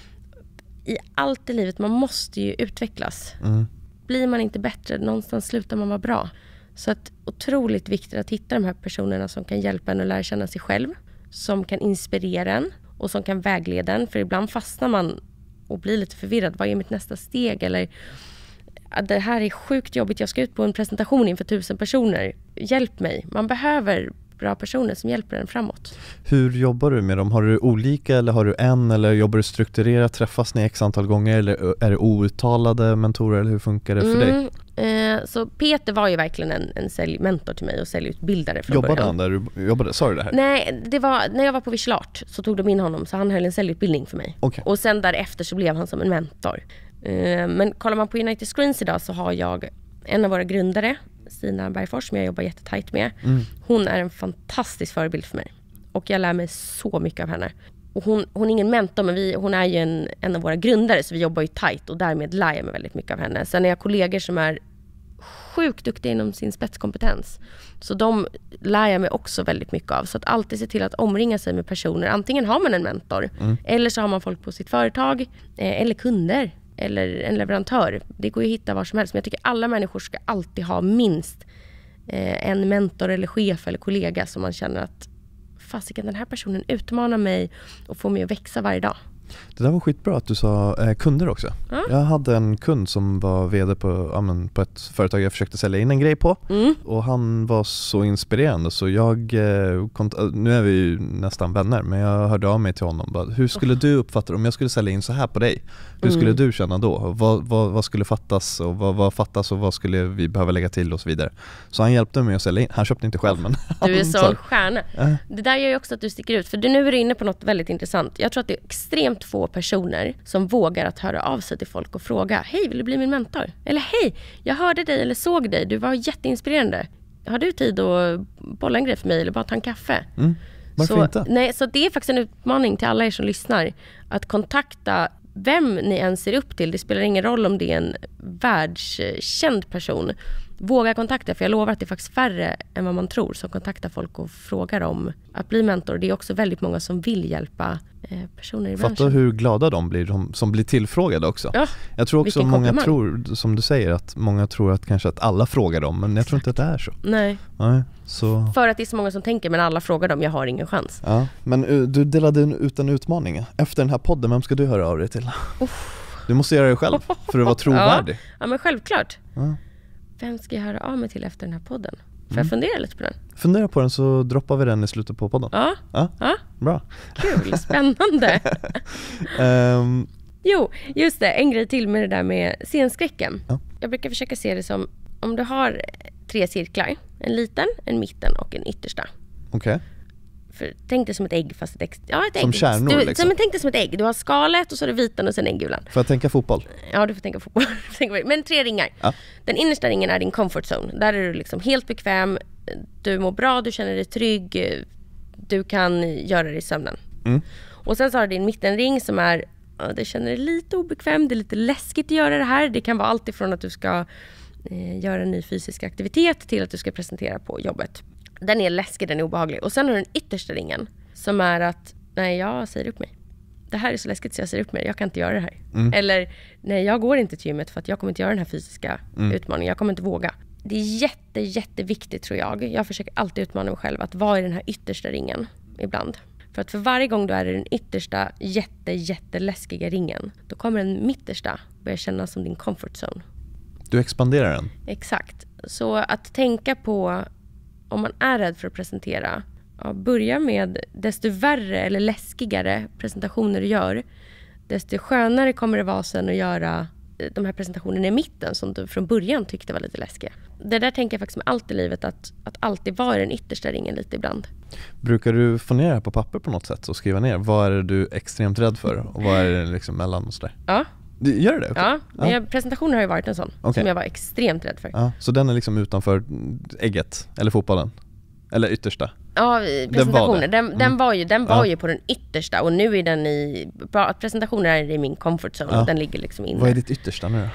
i allt i livet, man måste ju utvecklas. Blir man inte bättre, någonstans slutar man vara bra. Så att otroligt viktigt att hitta de här personerna som kan hjälpa en att lära känna sig själv, som kan inspirera en och som kan vägleda en. För ibland fastnar man och blir lite förvirrad. Vad är mitt nästa steg? Eller det här är sjukt jobbigt. Jag ska ut på en presentation inför 1000 personer. Hjälp mig. Man behöver bra personer som hjälper en framåt. Hur jobbar du med dem? Har du olika eller har du en? Eller jobbar du strukturerat? Träffas ni x antal gånger? Eller är det outtalade mentorer? Eller hur funkar det för dig? Så Peter var ju verkligen en säljmentor till mig och säljutbildare från början. Jobbade han där du jobbade? Sa du det här? Nej, det var när jag var på Vichelart så tog de in honom, så han höll en säljutbildning för mig. Okay. Och sen därefter så blev han som en mentor. Men kollar man på United Screens idag så har jag en av våra grundare, Stina Bergfors, som jag jobbar jättetajt med. Hon är en fantastisk förebild för mig. Och jag lär mig så mycket av henne. Och hon är ingen mentor, men hon är ju en av våra grundare, så vi jobbar ju tajt och därmed lär jag mig väldigt mycket av henne. Sen är jag kollegor som är sjukt duktiga inom sin spetskompetens. Så de lär jag mig också väldigt mycket av. Så att alltid se till att omringa sig med personer. Antingen har man en mentor, eller så har man folk på sitt företag, eller kunder, eller en leverantör. Det går ju att hitta var som helst. Men jag tycker alla människor ska alltid ha minst en mentor eller chef eller kollega som man känner att fasiken, den här personen utmanar mig och får mig att växa varje dag. Det där var skitbra att du sa kunder också. Jag hade en kund som var vd på ett företag jag försökte sälja in en grej på. Och han var så inspirerande så nu är vi ju nästan vänner, men jag hörde av mig till honom. Bara, hur skulle du uppfatta om jag skulle sälja in så här på dig? Hur skulle du känna då? Vad skulle fattas och vad fattas och vad skulle vi behöva lägga till och så vidare. Så han hjälpte mig att sälja in. Han köpte inte själv, men du är sån stjärna. Det där gör ju också att du sticker ut, för nu är du inne på något väldigt intressant. Jag tror att det är extremt få personer som vågar att höra av sig till folk och fråga: hej, vill du bli min mentor? Eller hej, jag hörde dig eller såg dig, du var jätteinspirerande. Har du tid att bolla en grej för mig eller bara ta en kaffe? Varför inte? Nej, så det är faktiskt en utmaning till alla er som lyssnar att kontakta vem ni än ser upp till. Det spelar ingen roll om det är en världskänd person. Våga kontakta, för jag lovar att det är faktiskt färre än vad man tror som kontaktar folk och frågar om att bli mentor. Det är också väldigt många som vill hjälpa personer i branschen. Fatta hur glada de blir, de som blir tillfrågade också. Ja, jag tror också många tror, som du säger, att många tror att kanske att alla frågar dem, men jag tror inte att det är så. Nej, så. För att det är så många som tänker, men alla frågar dem, jag har ingen chans. Ja, men du delade ut en utmaning. Efter den här podden, vem ska du höra av dig till? Du måste göra det själv för att vara trovärdig. Ja, men självklart. Vem ska jag höra av mig till efter den här podden? Får jag fundera lite på den? Fundera på den så droppar vi den i slutet på podden. Ja. Bra. Kul, spännande. Jo, just det. En grej till med det där med scenskräcken. Jag brukar försöka se det som om du har 3 cirklar. En liten, en mitten och en yttersta. Okej. För tänk det som ett ägg, fast ett ägg. Som kärnor liksom. Men tänk det som ett ägg. Du har skalet och så är det vitan och sen äggulan. Får jag tänka fotboll? Ja, du får tänka fotboll. Men 3 ringar. Ja. Den innersta ringen är din comfort zone. Där är du liksom helt bekväm. du mår bra, du känner dig trygg, du kan göra det i sömnen. Och sen så har du din mittenring som är, det känner dig lite obekväm, det är lite läskigt att göra det här. Det kan vara allt ifrån att du ska göra en ny fysisk aktivitet till att du ska presentera på jobbet. Den är läskig, den är obehaglig. Och sen har du den yttersta ringen som är att, nej, jag säger upp mig. Det här är så läskigt så jag säger upp mig, jag kan inte göra det här. Eller, nej, jag går inte till gymmet för att jag kommer inte göra den här fysiska utmaningen, jag kommer inte våga. Det är jätteviktigt tror jag försöker alltid utmana mig själv att vara i den här yttersta ringen ibland. För att för varje gång du är i den yttersta jätteläskiga ringen, då kommer den mittersta börja kännas som din comfort zone. Du expanderar den. Exakt. Så att tänka på, om man är rädd för att presentera, börja med desto värre eller läskigare presentationer du gör, desto skönare kommer det vara sen att göra de här presentationerna i mitten som du från början tyckte var lite läskiga. Det där tänker jag faktiskt med allt i livet, att alltid vara i den yttersta ringen lite ibland. Brukar du få ner det här på papper på något sätt och skriva ner? Vad är det du är extremt rädd för och vad är det liksom mellan och sådär? Ja. Gör det? Okay. Ja. Presentationer har ju varit en sån som jag var extremt rädd för. Ja. Så den är liksom utanför ägget eller fotbollen? Eller yttersta? Ja, presentationer. Den var ju på den yttersta och nu är den i... Presentationer är i min comfort zone och den ligger liksom inne. Vad är ditt yttersta nu då?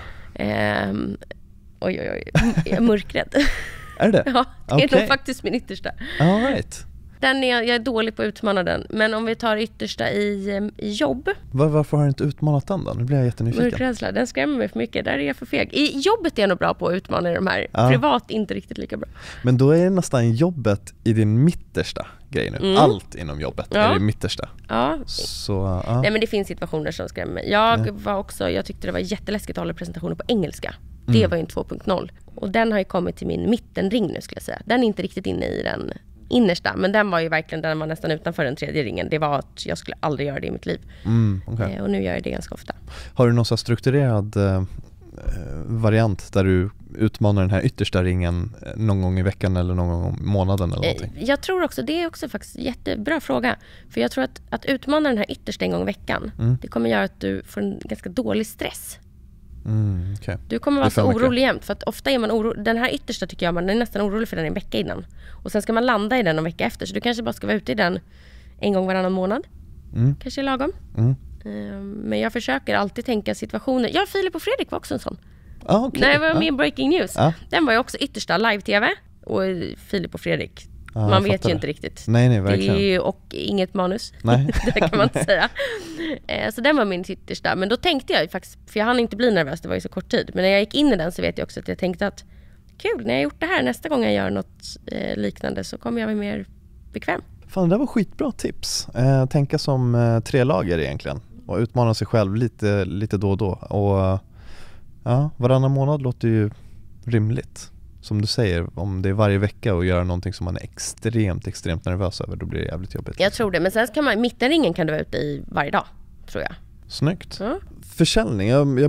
Oj. Jag är mörkrädd. Är det? Ja, det är nog faktiskt min yttersta. All right. Jag är dålig på att utmana den. Men om vi tar yttersta i jobb. Varför har du inte utmanat den då? Nu blir jag jättenyfiken. Mörkrädsla, den skrämmer mig för mycket. Där är jag för feg. I jobbet är jag nog bra på att utmana de här. Privat inte riktigt lika bra. Men då är det nästan jobbet i din mittersta grej nu. Allt inom jobbet är det mittersta. Ja. Så, nej, men det finns situationer som skrämmer mig. Jag tyckte det var jätteläskigt att hålla presentationer på engelska. Det var ju en 2.0. Och den har ju kommit till min mittenring nu skulle jag säga. Den är inte riktigt inne i den innersta, men den var ju verkligen, den var nästan utanför den tredje ringen. Det var att jag skulle aldrig göra det i mitt liv. Okay. Och nu gör jag det ganska ofta. Har du någon så strukturerad variant där du utmanar den här yttersta ringen någon gång i veckan eller någon gång i månaden eller någonting? Jag tror också, det är också faktiskt en jättebra fråga. För jag tror att utmana den här yttersta en gång i veckan, det kommer göra att du får en ganska dålig stress. Okay. Du kommer vara så orolig jämt. För att ofta är man orolig. Den här yttersta tycker jag man är nästan orolig för den en vecka innan. Och sen ska man landa i den en vecka efter. Så du kanske bara ska vara ute i den en gång varannan månad. Kanske är lagom. Men jag försöker alltid tänka situationer. Ja, Filip och Fredrik var också en sån. Okay. När jag var med i Breaking News. Den var ju också yttersta live-tv. Och Filip och Fredrik, man vet ju inte riktigt. Nej, verkligen. Det är, och inget manus. Nej. Det kan man inte säga. Så den var min yttersta. Men då tänkte jag faktiskt, för jag hann inte bli nervös, det var ju så kort tid. Men när jag gick in i den så vet jag också att jag tänkte att kul, när jag gjort det här, nästa gång jag gör något liknande så kommer jag bli mer bekväm. Fan, det var skitbra tips. Tänka som 3 lager egentligen. Och utmana sig själv lite då och då. Och varannan månad låter ju rimligt. Som du säger, om det är varje vecka och göra någonting som man är extremt nervös över, då blir det jävligt jobbigt. Jag tror det, men sen ska mittenringen kan du vara ute i varje dag, tror jag. Snyggt. Försäljning,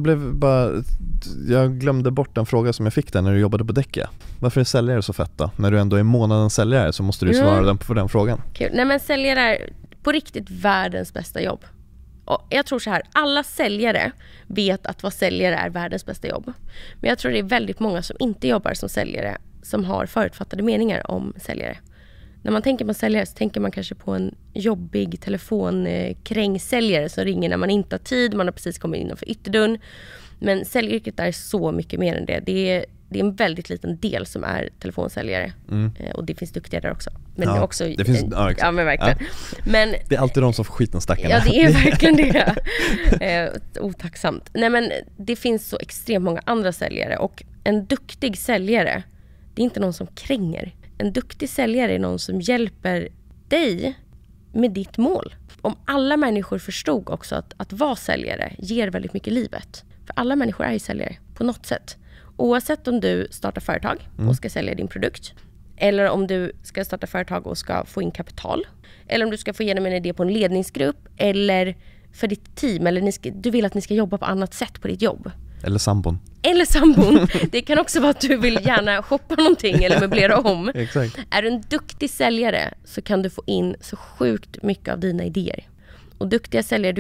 jag glömde bort en fråga som jag fick där när du jobbade på Däcka. Varför är säljare så fett då? När du ändå är månadens säljare så måste du svara på den frågan. Kul. Nej, men säljare är på riktigt världens bästa jobb. Och jag tror så här, alla säljare vet att vara säljare är världens bästa jobb. Men jag tror det är väldigt många som inte jobbar som säljare som har förutfattade meningar om säljare. När man tänker på säljare så tänker man kanske på en jobbig telefonkrängsäljare som ringer när man inte har tid, man har precis kommit innanför ytterdörren. Men säljyrket är så mycket mer än det. Det är en väldigt liten del som är telefonsäljare. Och det finns duktiga där också. Men det också, det finns, men verkligen. Men, det är alltid de som får skiten stackarna. Ja, det är verkligen det. Otacksamt. Nej, men det finns så extremt många andra säljare. Och en duktig säljare, det är inte någon som kränger. En duktig säljare är någon som hjälper dig med ditt mål. Om alla människor förstod också att vara säljare ger väldigt mycket i livet. För alla människor är ju säljare på något sätt. Oavsett om du startar företag och ska sälja din produkt. Eller om du ska starta företag och ska få in kapital. Eller om du ska få igenom en idé på en ledningsgrupp. Eller för ditt team. Eller du vill att ni ska jobba på annat sätt på ditt jobb. Eller sambon. Det kan också vara att du vill gärna shoppa någonting eller möblera om. Exakt. Är du en duktig säljare så kan du få in så sjukt mycket av dina idéer. Och duktiga säljare,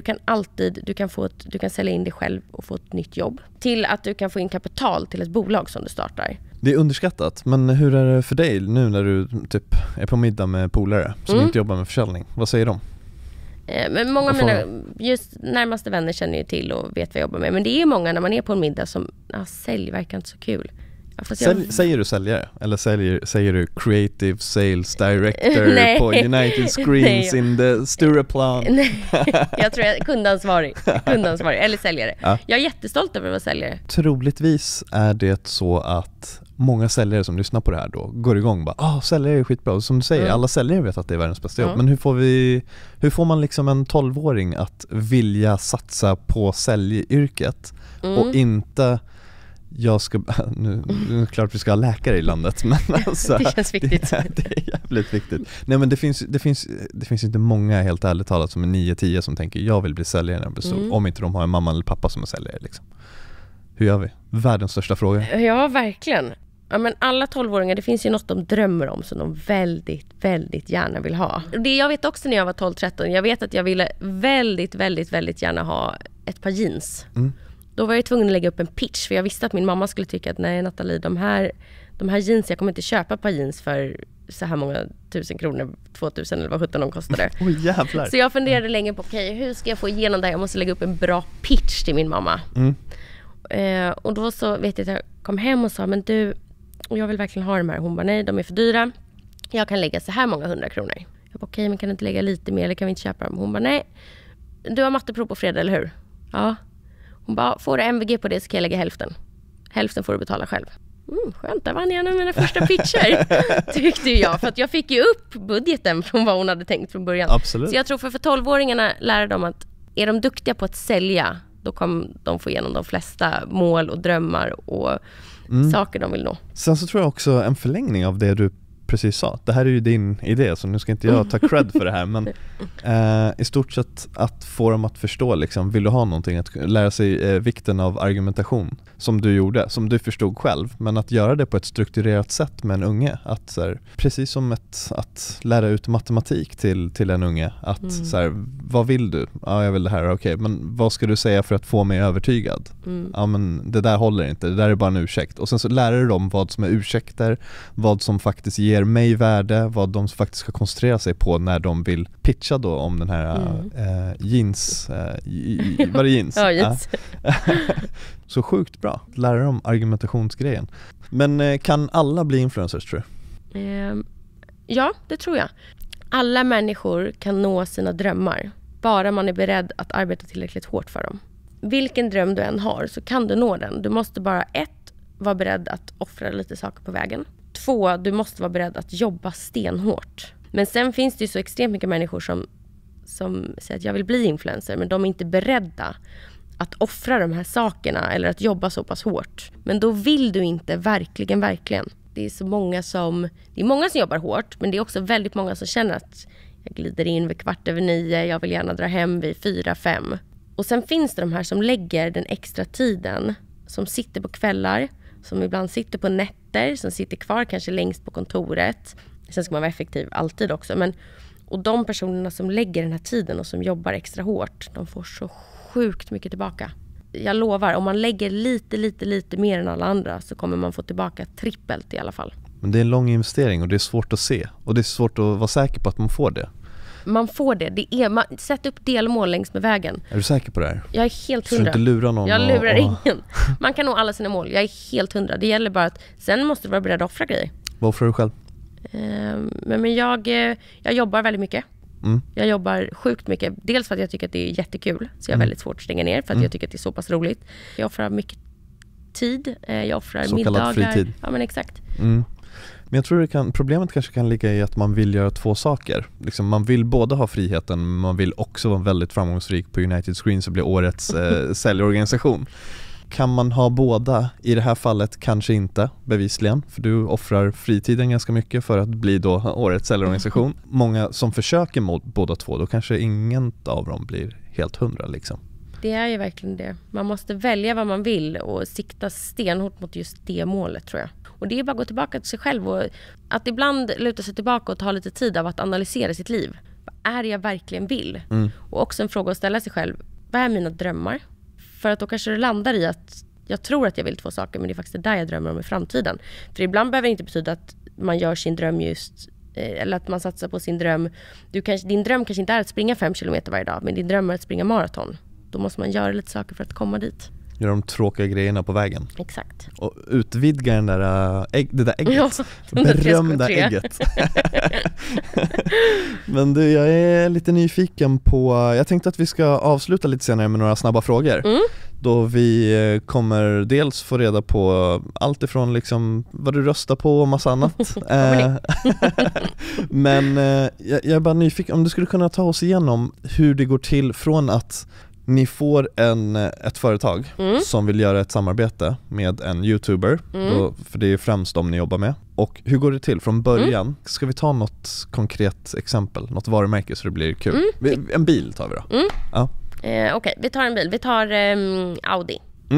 du kan sälja in dig själv och få ett nytt jobb. Till att du kan få in kapital till ett bolag som du startar. Det är underskattat, men hur är det för dig nu när du typ är på middag med polare som inte jobbar med försäljning? Vad säger de? Men många av mina just närmaste vänner känner ju till och vet vad jag jobbar med. Men det är många när man är på en middag som sälj verkar inte så kul. Säger du säljare? Eller säger du creative sales director på United Screens in the Stureplan? Nej, jag tror jag är kundansvarig eller säljare. Ja. Jag är jättestolt över att vara säljare. Troligtvis är det så att många säljare som lyssnar på det här då går igång och bara, säljare är skitbra. Och som du säger, alla säljare vet att det är världens bästa jobb. Men hur får man liksom en 12-åring att vilja satsa på säljyrket och inte nu är det klart att vi ska ha läkare i landet, men alltså, det känns viktigt. Det är jävligt viktigt. Nej, men det finns inte många, helt ärligt talat, som är 9-10 som tänker jag vill bli säljare när jag blir stor, om inte de har en mamma eller pappa som är säljare liksom. Hur gör vi? Världens största fråga. Ja, verkligen. Ja, men alla 12-åringar, det finns ju något de drömmer om som de väldigt, väldigt gärna vill ha. Det jag vet också när jag var 12-13, jag vet att jag ville väldigt, väldigt, väldigt gärna ha ett par jeans. Då var jag tvungen att lägga upp en pitch, för jag visste att min mamma skulle tycka att nej Nathalie, de här jeans, jag kommer inte köpa ett par jeans för så här många 1000 kronor, 2000 eller vad 17 de kostade. Jävlar. Så jag funderade länge på hur ska jag få igenom det här? Jag måste lägga upp en bra pitch till min mamma. Och då så vet jag att jag kom hem och sa, men du, jag vill verkligen ha de här. Hon bara, nej, de är för dyra. Jag kan lägga så här många 100 kronor. Jag bara, okej, men kan du inte lägga lite mer eller kan vi inte köpa dem? Hon bara, nej, du har matteprov på fredag, eller hur? Ja. Hon bara, får du MVG på det så kan jag lägga hälften. Hälften får du betala själv. Skönt, där vann jag en av mina första pitcher, tyckte jag. För att jag fick ju upp budgeten från vad hon hade tänkt från början. Absolut. Så jag tror för 12-åringarna lär de att är de duktiga på att sälja, då kommer de få igenom de flesta mål och drömmar och saker de vill nå. Sen så tror jag också en förlängning av det du precis sa. Det här är ju din idé, så nu ska inte jag ta cred för det här, men i stort sett att få dem att förstå liksom, vill du ha någonting, att lära sig vikten av argumentation som du gjorde, som du förstod själv, men att göra det på ett strukturerat sätt med en unge, att så här, precis som att lära ut matematik till en unge, att så här, vad vill du? Ja, jag vill det här, okej, men vad ska du säga för att få mig övertygad? Ja, men det där håller inte, det där är bara en ursäkt. Och sen så lär du dem vad som är ursäkter, vad som faktiskt ger mig värde, vad de faktiskt ska koncentrera sig på när de vill pitcha då om den här jeans, var det jeans? Ja, jeans. Så sjukt bra, lära dem argumentationsgrejen. Men kan alla bli influencers, tror du? Ja, det tror jag. Alla människor kan nå sina drömmar, bara man är beredd att arbeta tillräckligt hårt för dem. Vilken dröm du än har så kan du nå den. Du måste bara 1, vara beredd att offra lite saker på vägen. 2, du måste vara beredd att jobba stenhårt. Men sen finns det ju så extremt mycket människor som säger att jag vill bli influencer, men de är inte beredda att offra de här sakerna eller att jobba så pass hårt. Men då vill du inte verkligen. Det är så många som jobbar hårt, men det är också väldigt många som känner att jag glider in vid 8:15, jag vill gärna dra hem vid 4-5. Och sen finns det de här som lägger den extra tiden, som sitter på kvällar, som ibland sitter på nätter, som sitter kvar kanske längst på kontoret. Sen ska man vara effektiv alltid också. Och de personerna som lägger den här tiden och som jobbar extra hårt, de får så sjukt mycket tillbaka. Jag lovar, om man lägger lite mer än alla andra så kommer man få tillbaka trippelt i alla fall. Men det är en lång investering och det är svårt att se. Och det är svårt att vara säker på att man får det. Man får det. Sätt upp delmål längs med vägen. Är du säker på det här? Jag är helt 100. Så du inte lurar någon? Jag lurar ingen. Man kan nå alla sina mål. Jag är helt 100. Det gäller bara att sen måste du vara beredd att offra grejer. Vad offrar du själv? Men jag jobbar väldigt mycket. Jag jobbar sjukt mycket. Dels för att jag tycker att det är jättekul. Så jag är väldigt svårt att stänga ner för att jag tycker att det är så pass roligt. Jag offrar mycket tid. Jag offrar så middagar. Så kallad fritid. Ja, men exakt. Men jag tror problemet kanske kan ligga i att man vill göra 2 saker. Liksom man vill både ha friheten, men man vill också vara väldigt framgångsrik på United Screens och bli årets säljorganisation. Kan man ha båda? I det här fallet kanske inte, bevisligen. För du offrar fritiden ganska mycket för att bli då årets säljorganisation. Många som försöker mot båda 2, då kanske ingen av dem blir helt 100 liksom. Det är ju verkligen det. Man måste välja vad man vill och sikta stenhårt mot just det målet, tror jag. Och det är bara att gå tillbaka till sig själv och att ibland luta sig tillbaka och ta lite tid av att analysera sitt liv. Vad är det jag verkligen vill? Och också en fråga att ställa sig själv. Vad är mina drömmar? För att då kanske du landar i att Jag tror att jag vill 2 saker, men det är faktiskt det där jag drömmer om i framtiden. För ibland behöver det inte betyda att man gör sin dröm just, eller att man satsar på sin dröm. Din dröm kanske inte är att springa 5 kilometer varje dag, men din dröm är att springa maraton. Då måste man göra lite saker för att komma dit. Gör de tråkiga grejerna på vägen. Exakt. Och utvidga det där ägget. Ja, berömda ägget. Men du, jag är lite nyfiken på... Jag tänkte att vi ska avsluta lite senare med några snabba frågor. Då vi kommer dels få reda på allt ifrån liksom vad du röstar på och massa annat. Men jag är bara nyfiken om du skulle kunna ta oss igenom hur det går till från att ni får ett företag som vill göra ett samarbete med en YouTuber, då, för det är främst de ni jobbar med. Och hur går det till från början? Ska vi ta något konkret exempel? Något varumärke så det blir kul. En bil tar vi då. Ja. Okej, vi tar en bil. Vi tar Audi.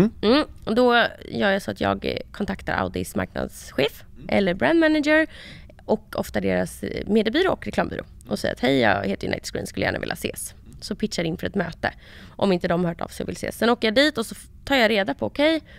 Då gör jag så att jag kontaktar Audis marknadschef eller brand manager och ofta deras mediebyrå och reklambyrå och säger att hej, jag heter United Screen, skulle gärna vilja ses. Så pitchar in för ett möte om inte de har hört av sig och vill ses. Sen åker jag dit och så tar jag reda på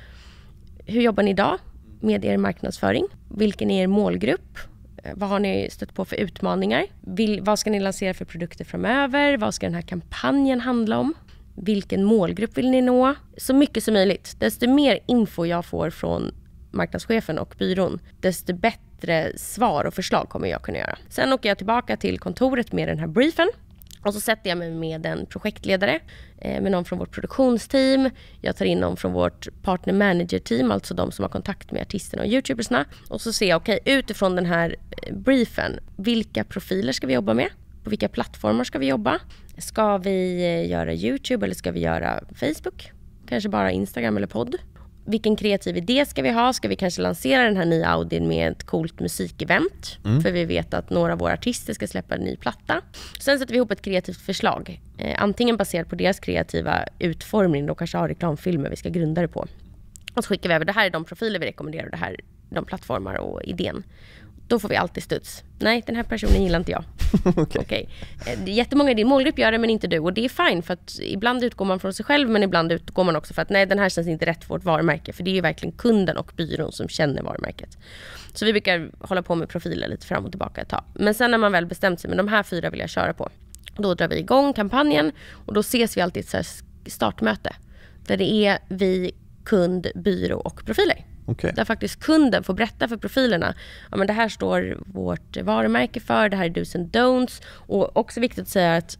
hur jobbar ni idag med er marknadsföring? Vilken är er målgrupp? Vad har ni stött på för utmaningar? Vad ska ni lansera för produkter framöver? Vad ska den här kampanjen handla om? Vilken målgrupp vill ni nå? Så mycket som möjligt. Desto mer info jag får från marknadschefen och byrån, desto bättre svar och förslag kommer jag kunna göra. Sen åker jag tillbaka till kontoret med den här briefen. Och så sätter jag mig med en projektledare, med någon från vårt produktionsteam. Jag tar in någon från vårt partner manager team, alltså de som har kontakt med artisterna och youtubersna. Och så ser jag, utifrån den här briefen, vilka profiler ska vi jobba med? På vilka plattformar ska vi jobba? Ska vi göra YouTube eller ska vi göra Facebook? Kanske bara Instagram eller podd? Vilken kreativ idé ska vi ha? Ska vi kanske lansera den här nya Audin med ett coolt musikevent? För vi vet att några av våra artister ska släppa en ny platta. Sen sätter vi ihop ett kreativt förslag. Antingen baserat på deras kreativa utformning. De kanske har reklamfilmer vi ska grunda det på. Och så skickar vi över, det här är de profiler vi rekommenderar. Det här är de plattformar och idén. Då får vi alltid studs. Nej, den här personen gillar inte jag. Okej. Jättemånga i din målgrupp gör det, men inte du. Och det är fine, för att ibland utgår man från sig själv, men ibland utgår man också för att nej, den här känns inte rätt för vårt varumärke. För det är ju verkligen kunden och byrån som känner varumärket. Så vi brukar hålla på med profiler lite fram och tillbaka ett tag. Men sen när man väl bestämt sig, men de här 4 vill jag köra på. Då drar vi igång kampanjen och då ses vi alltid i ett så här startmöte. Där det är vi, kund, byrå och profiler. Okay. Där faktiskt kunden får berätta för profilerna. Ja, men det här står vårt varumärke för. Det här är do's and don'ts. Och också viktigt att säga att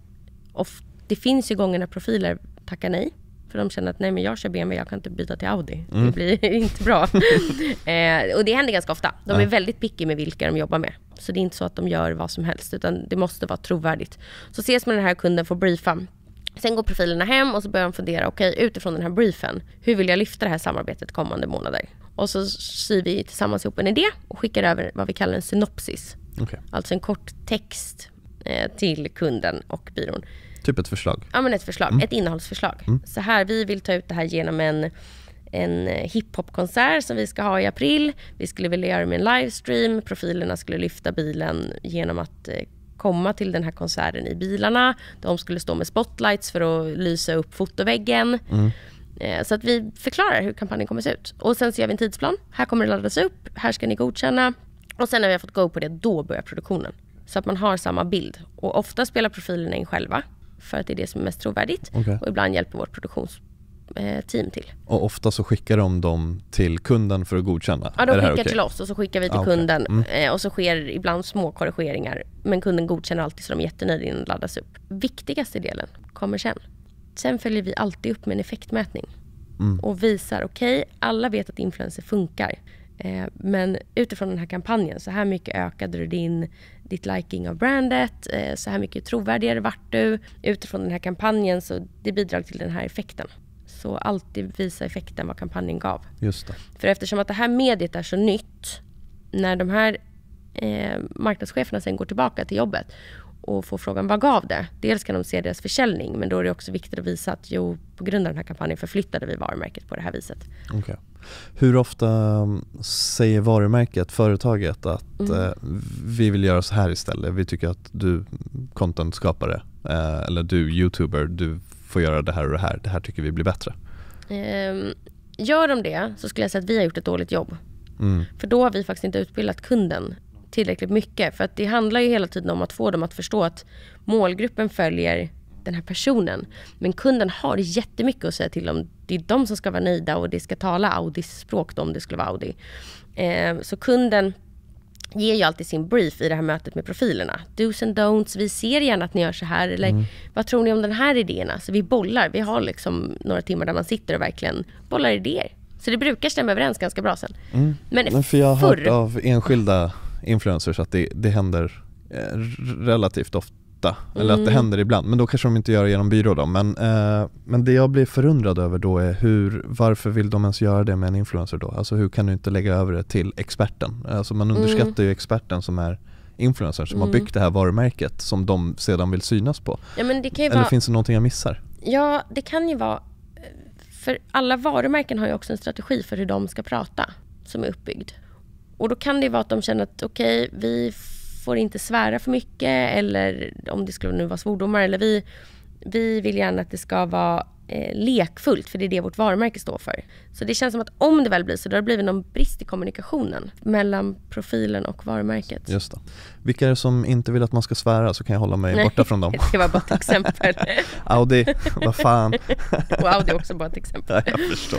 det finns ju gånger när profiler tackar nej. För de känner att nej, men jag kör BMW, jag kan inte byta till Audi. Det blir inte bra. Och det händer ganska ofta. De är väldigt picky med vilka de jobbar med. Så det är inte så att de gör vad som helst. Utan det måste vara trovärdigt. Så ses med den här kunden får briefa. Sen går profilerna hem och så börjar de fundera, utifrån den här briefen, hur vill jag lyfta det här samarbetet kommande månader? Och så syr vi tillsammans ihop en idé och skickar över vad vi kallar en synopsis. Okay. Alltså en kort text till kunden och byrån. Typ ett förslag? Ja, men ett förslag, ett innehållsförslag. Så här, vi vill ta ut det här genom en hiphop-konsert som vi ska ha i april. Vi skulle vilja göra med en livestream. Profilerna skulle lyfta bilen genom att komma till den här konserten i bilarna. De skulle stå med spotlights för att lysa upp fotoväggen. Så att vi förklarar hur kampanjen kommer se ut. Och sen så gör vi en tidsplan. Här kommer det laddas upp. Här ska ni godkänna. Och sen när vi har fått gå på det, då börjar produktionen. Så att man har samma bild. Och ofta spelar profilerna in själva. För att det är det som är mest trovärdigt. Okay. Och ibland hjälper vårt produktionsteam till. Och ofta så skickar de dem till kunden för att godkänna? Ja, de skickar till oss och så skickar vi till kunden. Och så sker ibland små korrigeringar. Men kunden godkänner alltid så de är jättenöjda innan det laddas upp. Viktigaste delen kommer sen. Sen följer vi alltid upp med en effektmätning. Och visar, alla vet att influencer funkar. Men utifrån den här kampanjen, så här mycket ökade du ditt liking av brandet. Så här mycket trovärdigare vart du. Utifrån den här kampanjen, så det bidrar till den här effekten. Så alltid visa effekten vad kampanjen gav. Just det. För eftersom att det här mediet är så nytt, när de här marknadscheferna sen går tillbaka till jobbet och får frågan vad gav det? Dels kan de se deras försäljning, men då är det också viktigt att visa att på grund av den här kampanjen förflyttade vi varumärket på det här viset. Okay. Hur ofta säger varumärket, företaget, att vi vill göra så här istället? Vi tycker att du contentskapare eller du youtuber, du får göra det här och det här. Det här tycker vi blir bättre. Gör de det så skulle jag säga att vi har gjort ett dåligt jobb. För då har vi faktiskt inte utbildat kunden tillräckligt mycket. För att det handlar ju hela tiden om att få dem att förstå att målgruppen följer den här personen. Men kunden har jättemycket att säga till om. Det är de som ska vara nöjda och det ska tala Audis språk då, om det skulle vara Audi. Så kunden ger ju alltid sin brief i det här mötet med profilerna. Do's and don'ts, vi ser gärna att ni gör så här. Eller vad tror ni om den här idéerna? Så vi bollar, vi har liksom några timmar där man sitter och verkligen bollar idéer. Så det brukar stämma överens ganska bra sen. Men för jag har hört av enskilda influencers att det händer relativt ofta. Eller att det händer ibland. Men då kanske de inte gör det genom byrå då. Men det jag blir förundrad över då är varför vill de ens göra det med en influencer då? Alltså hur kan du inte lägga över det till experten? Alltså man underskattar ju experten som är influencern som har byggt det här varumärket som de sedan vill synas på. Ja, men det kan ju eller vara... finns det någonting jag missar? Ja, det kan ju vara... För alla varumärken har ju också en strategi för hur de ska prata som är uppbyggd. Och då kan det vara att de känner att okej, vi får inte svära för mycket, eller om det skulle nu vara svordomar, eller vi vill gärna att det ska vara lekfullt, för det är det vårt varumärke står för. Så det känns som att om det väl blir så, då har det blivit någon brist i kommunikationen mellan profilen och varumärket. Just det. Vilka är det som inte vill att man ska svära, så kan jag hålla mig borta från dem? Det var bara ett exempel. Audi, vad fan. Och Audi är också bara ett exempel. Ja, jag förstår.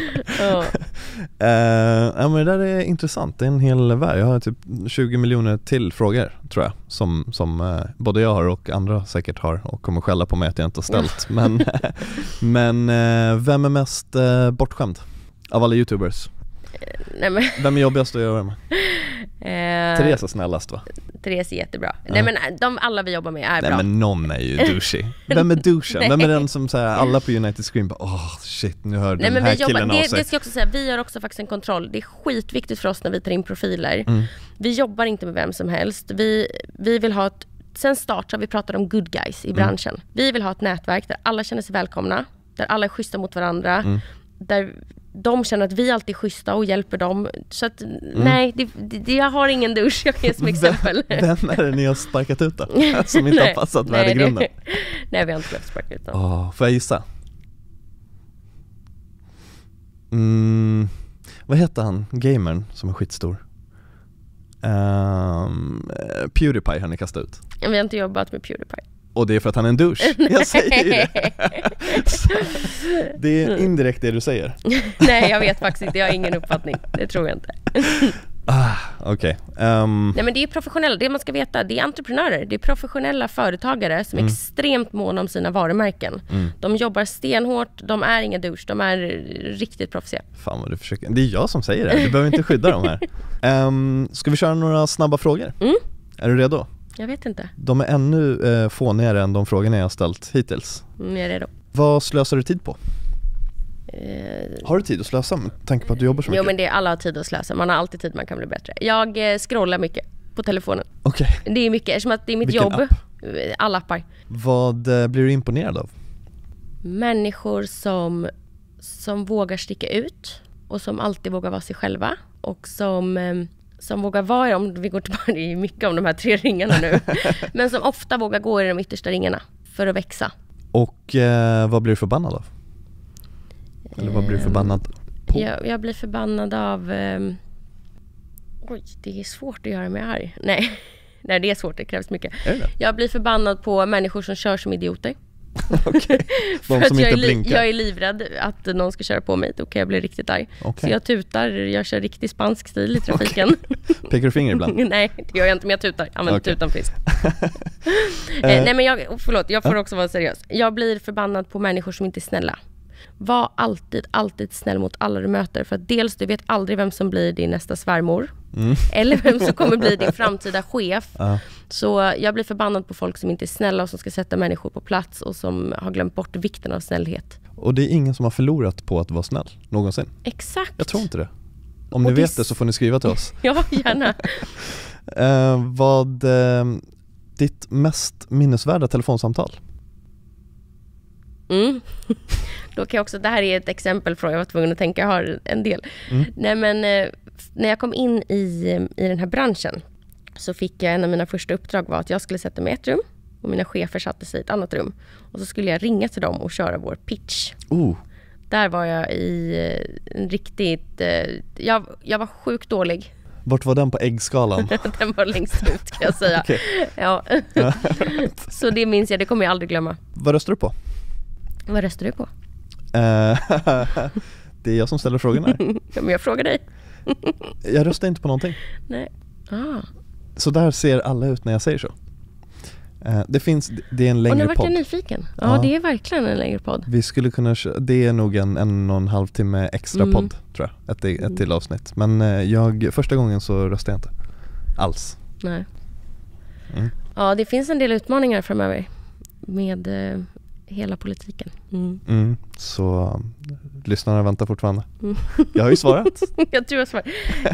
Ja, men det där är intressant. Det är en hel värld. Jag har typ 20 miljoner till frågor, tror jag, som både jag har och andra säkert har, och kommer skälla på mig att jag inte har ställt. Men vem är mest bortskämd av alla YouTubers? Nej, men... Vem är jobbigast att göra med? Therese är snällast, va? Therese är jättebra. Nej, men alla vi jobbar med är bra. Nej, men någon är ju douchey. Vem är douchen? Vem är den som säger alla på United Screen bara, shit, nu hör den här killen av sig. Det ska jag också säga, vi gör också faktiskt en kontroll. Det är skitviktigt för oss när vi tar in profiler. Vi jobbar inte med vem som helst. Vi vill ha ett... Sen start har vi pratat om good guys i branschen. Vi vill ha ett nätverk där alla känner sig välkomna, där alla är schyssta mot varandra, där de känner att vi alltid är schyssta och hjälper dem. Så att nej, jag har ingen dusch, jag kan ge som exempel. Vem är det ni har sparkat ut då? Som inte har passat värdegrunden? Nej, vi har inte behövt sparka ut dem. Får jag gissa? Vad heter han? Gamern som är skitstor. PewDiePie har ni kastat ut. Vi har inte jobbat med PewDiePie. Och det är för att han är en douche. Jag säger ju det. Det är indirekt det du säger. Nej, jag vet faktiskt inte. Jag har ingen uppfattning. Det tror jag inte. Okej. Nej, men det är professionella. Det man ska veta, det är entreprenörer. Det är professionella företagare som är extremt måna om sina varumärken. De jobbar stenhårt. De är inga douche. De är riktigt proffsiga. Fan vad du försöker. Det är jag som säger det. Du behöver inte skydda dem här. Ska vi köra några snabba frågor? Är du redo? Jag vet inte. De är ännu fånigare än de frågorna jag har ställt hittills. Jag är redo. Vad slösar du tid på? Har du tid att slösa med tanke på att du jobbar så mycket? Jo, men alla har tid att slösa. Man har alltid tid, man kan bli bättre. Jag scrollar mycket på telefonen. Okej. Det är mycket, eftersom att det är mitt Vilken jobb. app? Alla appar. Vad blir du imponerad av? Människor som vågar sticka ut och som alltid vågar vara sig själva och som vågar vara, om vi går tillbaka, det är mycket om de här 3 ringarna nu, men som ofta vågar gå i de yttersta ringarna för att växa. Och vad blir du förbannad av? Eller vad blir du förbannad på? Jag blir förbannad av... Oj, det är svårt att göra mig arg. Nej, det är svårt, det krävs mycket. Jag blir förbannad på människor som kör som idioter. Okay. För att jag är livrädd att någon ska köra på mig. Då kan jag bli riktigt arg. Så jag tutar, jag kör riktigt spansk stil i trafiken. Pekar du finger ibland? Nej, det gör jag inte, men jag tutar. Använder tutan friskt. Nej, men jag får också vara seriös. Jag blir förbannad på människor som inte är snälla. Var alltid snäll mot alla du möter. För att dels, du vet aldrig vem som blir din nästa svärmor. Eller vem som kommer bli din framtida chef. Så jag blir förbannad på folk som inte är snälla och som ska sätta människor på plats och som har glömt bort vikten av snällhet. Och det är ingen som har förlorat på att vara snäll någonsin. Exakt. Jag tror inte det. Om ni vet det så får ni skriva till oss. Ja, gärna. Vad ditt mest minnesvärda telefonsamtal? Då kan jag också, det här är ett exempel från, jag var tvungen att tänka, jag har en del. Nej, men när jag kom in i den här branschen så fick jag, en av mina första uppdrag var att jag skulle sätta mig i ett rum och mina chefer satte sig i ett annat rum. Och så skulle jag ringa till dem och köra vår pitch. Där var jag i en riktigt... Jag var sjukt dålig. Vart var den på äggskalan? Den var längst ut, kan jag säga. Okay. Ja. Så det minns jag, det kommer jag aldrig glömma. Vad röstar du på? Vad röstar du på? Det är jag som ställer frågorna här. Ja, men jag frågar dig. Jag röstar inte på någonting. Nej. Så där ser alla ut när jag säger så. Det är en längre podd. Och nu vart jag nyfiken. Ja, det är verkligen en längre podd. Vi skulle kunna det är nog en och en halv timme extra podd, tror jag. Ett till avsnitt. Men första gången så röstar jag inte alls. Nej. Ja, det finns en del utmaningar framöver med hela politiken. Så lyssnarna väntar fortfarande. Jag har ju svarat. Jag tror jag svarat.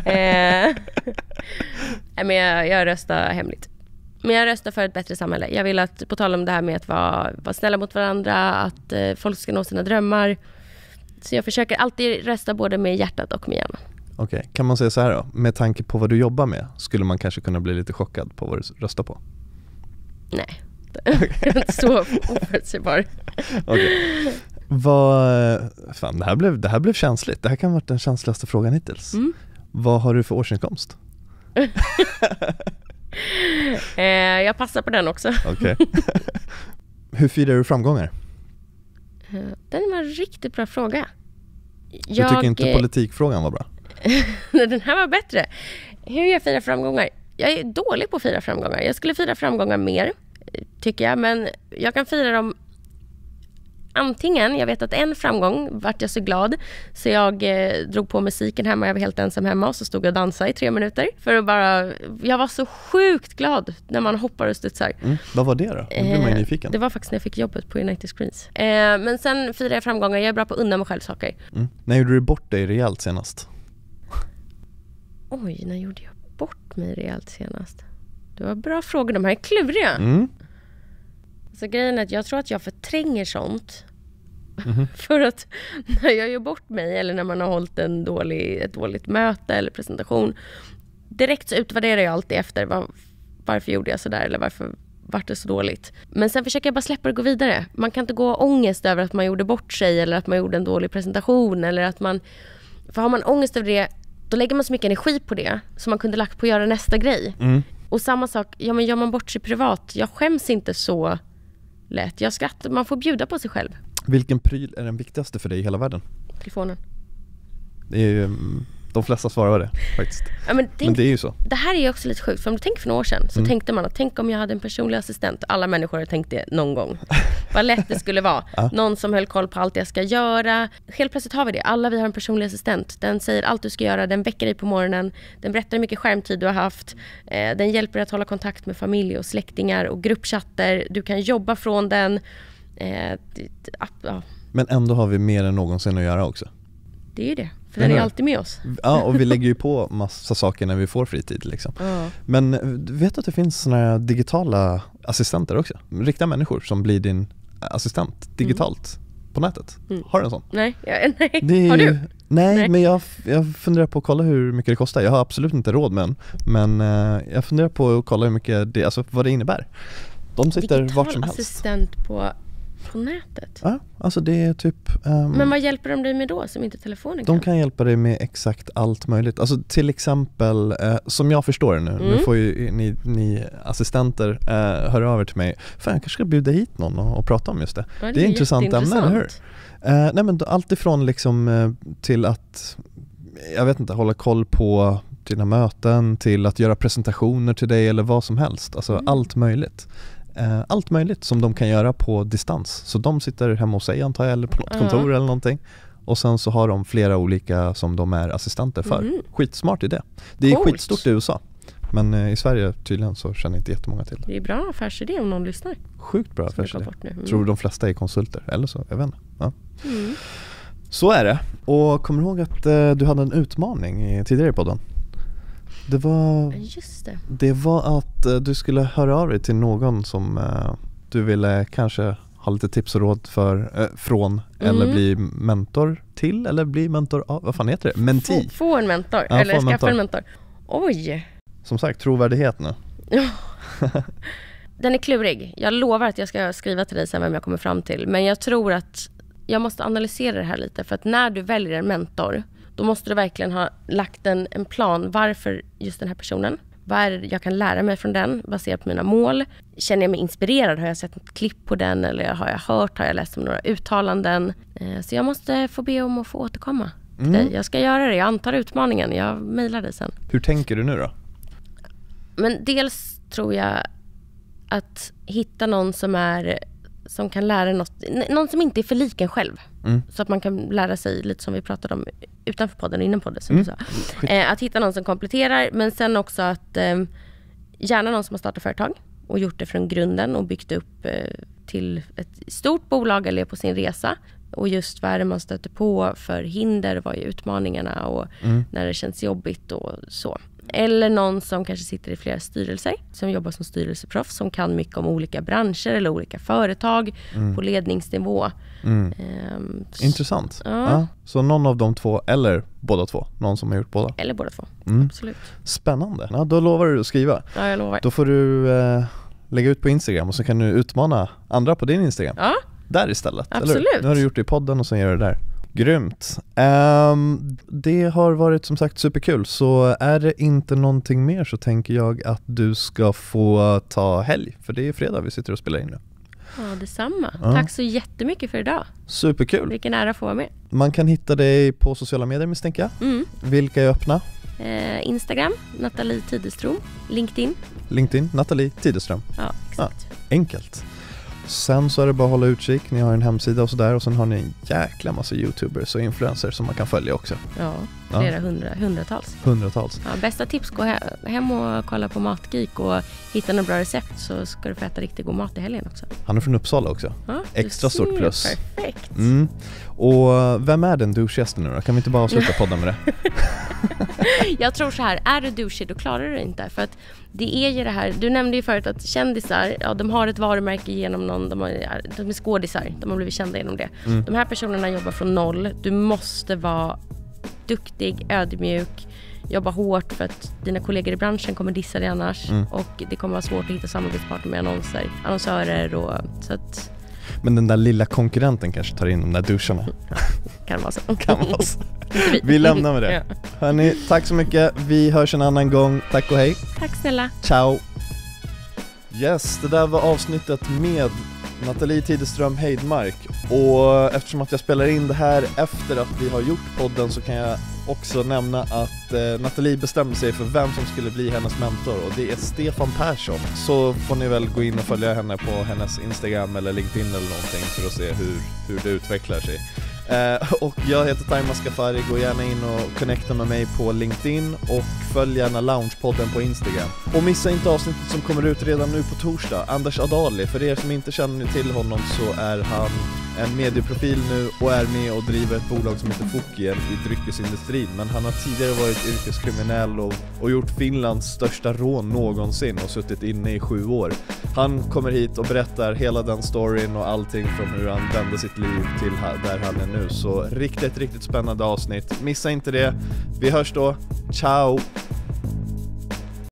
Men jag röstar hemligt. Men jag röstar för ett bättre samhälle. Jag vill att, på tal om det här med att vara snälla mot varandra, att folk ska nå sina drömmar. Så jag försöker alltid rösta både med hjärtat och med hjärnan. Okej. Kan man säga så här då? Med tanke på vad du jobbar med, skulle man kanske kunna bli lite chockad på vad du röstar på? Nej. Jag är inte så oförutsägbar. Okej. Fan, det här blev känsligt. Det här kan ha varit den känsligaste frågan hittills. Vad har du för årsinkomst? Jag passar på den också. Okej. Hur firar du framgångar? Den var en riktigt bra fråga. Du tycker inte politikfrågan var bra? Den här var bättre. Hur jag firar framgångar? Jag är dålig på att fira framgångar. Jag skulle fira framgångar mer, tycker jag. Men jag kan fira dem antingen. Jag vet att en framgång vart jag så glad så jag drog på musiken hemma. Jag var helt ensam hemma och så stod jag och dansade i 3 minuter. För att jag var så sjukt glad när man hoppar och studsar. Vad var det då? Jag blev man nyfiken. Det var faktiskt när jag fick jobbet på United Screens. Men sen firar jag framgångar. Jag är bra på att unna mig själv saker. När gjorde du bort dig rejält senast? Oj, när gjorde jag bort mig rejält senast? Det var bra frågor. De här är kluriga. Så grejen är att jag tror att jag förtränger sånt. För att när jag gör bort mig eller när man har hållit ett dåligt möte eller presentation, direkt så utvärderar jag alltid efter varför gjorde jag så där eller varför vart det så dåligt. Men sen försöker jag bara släppa och gå vidare. Man kan inte gå ångest över att man gjorde bort sig eller att man gjorde en dålig presentation eller att man... För har man ångest över det, då lägger man så mycket energi på det som man kunde lagt på att göra nästa grej. Och samma sak, men gör man bort sig privat, jag skäms inte så lätt. Jag skrattar, man får bjuda på sig själv. Vilken pryl är den viktigaste för dig i hela världen? Telefonen. Det är ju, de flesta svarar det faktiskt. Ja, men det är ju så. Det här är ju också lite sjukt. För om du tänker för några år sedan så tänkte man att tänk om jag hade en personlig assistent. Alla människor har tänkt det någon gång. Vad lätt det skulle vara. Någon som höll koll på allt jag ska göra. Helt plötsligt har vi det. Alla vi har en personlig assistent. Den säger allt du ska göra. Den väcker dig på morgonen. Den berättar hur mycket skärmtid du har haft. Den hjälper dig att hålla kontakt med familj och släktingar och gruppchatter. Du kan jobba från den. Men ändå har vi mer än någonsin att göra också. Det är ju det. För den är alltid med oss. Ja, och vi lägger ju på massa saker när vi får fritid liksom. Men du vet att det finns såna här digitala assistenter också? Riktiga människor som blir din assistent digitalt på nätet. Har du en sån? Nej. Har du? Nej, men jag funderar på att kolla hur mycket det kostar. Jag har absolut inte råd med en. Men jag funderar på att kolla hur mycket det, alltså vad det innebär. De sitter vart som helst. Assistent på nätet? Ja, alltså det är typ... men vad hjälper de dig med då som inte telefonen kan? De kan hjälpa dig med exakt allt möjligt. Alltså till exempel, som jag förstår det nu får ju ni assistenter höra över till mig. Fan, jag kanske ska bjuda hit någon och prata om just det. Ja, det är intressant ämne, eller hur? Nej, men allt ifrån liksom till att, jag vet inte, hålla koll på dina möten, till att göra presentationer till dig eller vad som helst. Alltså allt möjligt. Allt möjligt som de kan göra på distans. Så de sitter hemma hos sig, antar jag, eller på något kontor eller någonting. Och sen så har de flera olika som de är assistenter för. Skitsmart idé. Det är skitstort i USA. Men i Sverige tydligen så känner inte jättemånga till det. Det är bra affärsidé om någon lyssnar. Sjukt bra affärsidé. Tror de flesta är konsulter. Eller så, jag vet inte. Ja. Så är det. Och kommer du ihåg att du hade en utmaning tidigare i podden? Det var att du skulle höra av dig till någon som du ville kanske ha lite tips och råd från eller bli mentor till eller bli mentor av, vad fan heter det? Mentee. Få en mentor eller skaffa en mentor. Oj. Som sagt, trovärdighet nu. Den är klurig. Jag lovar att jag ska skriva till dig sen vem jag kommer fram till. Men jag tror att jag måste analysera det här lite. För att när du väljer en mentor, då måste du verkligen ha lagt en plan. Varför just den här personen? Vad är det jag kan lära mig från den baserat på mina mål? Känner jag mig inspirerad? Har jag sett ett klipp på den? Eller har jag läst om några uttalanden? Så jag måste få be om att få återkomma till dig. Jag ska göra det, jag antar utmaningen. Jag mejlar dig sen. Hur tänker du nu då? Men dels tror jag att hitta någon som kan lära någon som inte är för lik en själv. Så att man kan lära sig lite som vi pratade om utanför podden och innan podden som du sa. Att hitta någon som kompletterar, men sen också att gärna någon som har startat företag och gjort det från grunden och byggt upp till ett stort bolag eller på sin resa. Och just vad är det man stöter på för hinder, vad är utmaningarna och när det känns jobbigt och så. Eller någon som kanske sitter i flera styrelser, som jobbar som styrelseproffs, som kan mycket om olika branscher eller olika företag på ledningsnivå. Intressant. Ja. Så någon av de två, eller båda två? Någon som har gjort båda? Eller båda två, absolut. Spännande. Ja, då lovar du att skriva. Ja, jag lovar. Då får du lägga ut på Instagram och så kan du utmana andra på din Instagram. Ja. Där istället. Absolut. Eller? Nu har du gjort det i podden och sen gör du det där. Grymt. Det har varit som sagt superkul. Så är det inte någonting mer så tänker jag att du ska få ta helg. För det är fredag vi sitter och spelar in nu. Ja, detsamma. Ja. Tack så jättemycket för idag. Superkul. Vilken ära att få vara med. Man kan hitta dig på sociala medier misstänker jag. Vilka är öppna? Instagram, Nathalie Tideström. LinkedIn, Nathalie Tideström. Ja, exakt. Ja, enkelt. Sen så är det bara att hålla utkik. Ni har en hemsida och sådär. Och sen har ni en jäkla massa YouTubers och influencers som man kan följa också. Ja, flera hundratals. Ja, bästa tips, gå hem och kolla på Matgeek och hitta några bra recept så ska du få äta riktigt god mat i helgen också. Han är från Uppsala också. Ja, extra stort plus. Perfekt. Och vem är den douchigaste nu då? Kan vi inte bara sluta podda med det? Jag tror så här, är du douchig då klarar du det inte. För att det är ju det här, du nämnde ju förut att kändisar, ja, de har ett varumärke genom någon, de är skådisar, de har blivit kända genom det. De här personerna jobbar från noll. Du måste vara duktig, ödmjuk, jobba hårt för att dina kollegor i branschen kommer dissa dig annars. Och det kommer vara svårt att hitta samarbetspartner med annonsörer och så att... Men den där lilla konkurrenten kanske tar in de där duscharna. Kan vara så. Vi lämnar med det. Ja. Hörrni, tack så mycket. Vi hörs en annan gång. Tack och hej. Tack snälla. Ciao. Yes, det där var avsnittet med Nathalie Tideström Heidmark. Och eftersom att jag spelar in det här efter att vi har gjort podden så kan jag också nämna att Nathalie bestämde sig för vem som skulle bli hennes mentor och det är Stefan Persson. Så får ni väl gå in och följa henne på hennes Instagram eller LinkedIn eller någonting för att se hur det utvecklar sig. Och jag heter Taima Skafari, gå gärna in och connecta med mig på LinkedIn och följ gärna Loungepodden på Instagram. Och missa inte avsnittet som kommer ut redan nu på torsdag, Anders Adali. För er som inte känner till honom så är han en medieprofil nu och är med och driver ett bolag som heter Fokien i dryckesindustrin. Men han har tidigare varit yrkeskriminell och gjort Finlands största rån någonsin och suttit inne i 7 år. Han kommer hit och berättar hela den storyn och allting från hur han vände sitt liv till där han är nu. Så riktigt spännande avsnitt. Missa inte det. Vi hörs då. Ciao!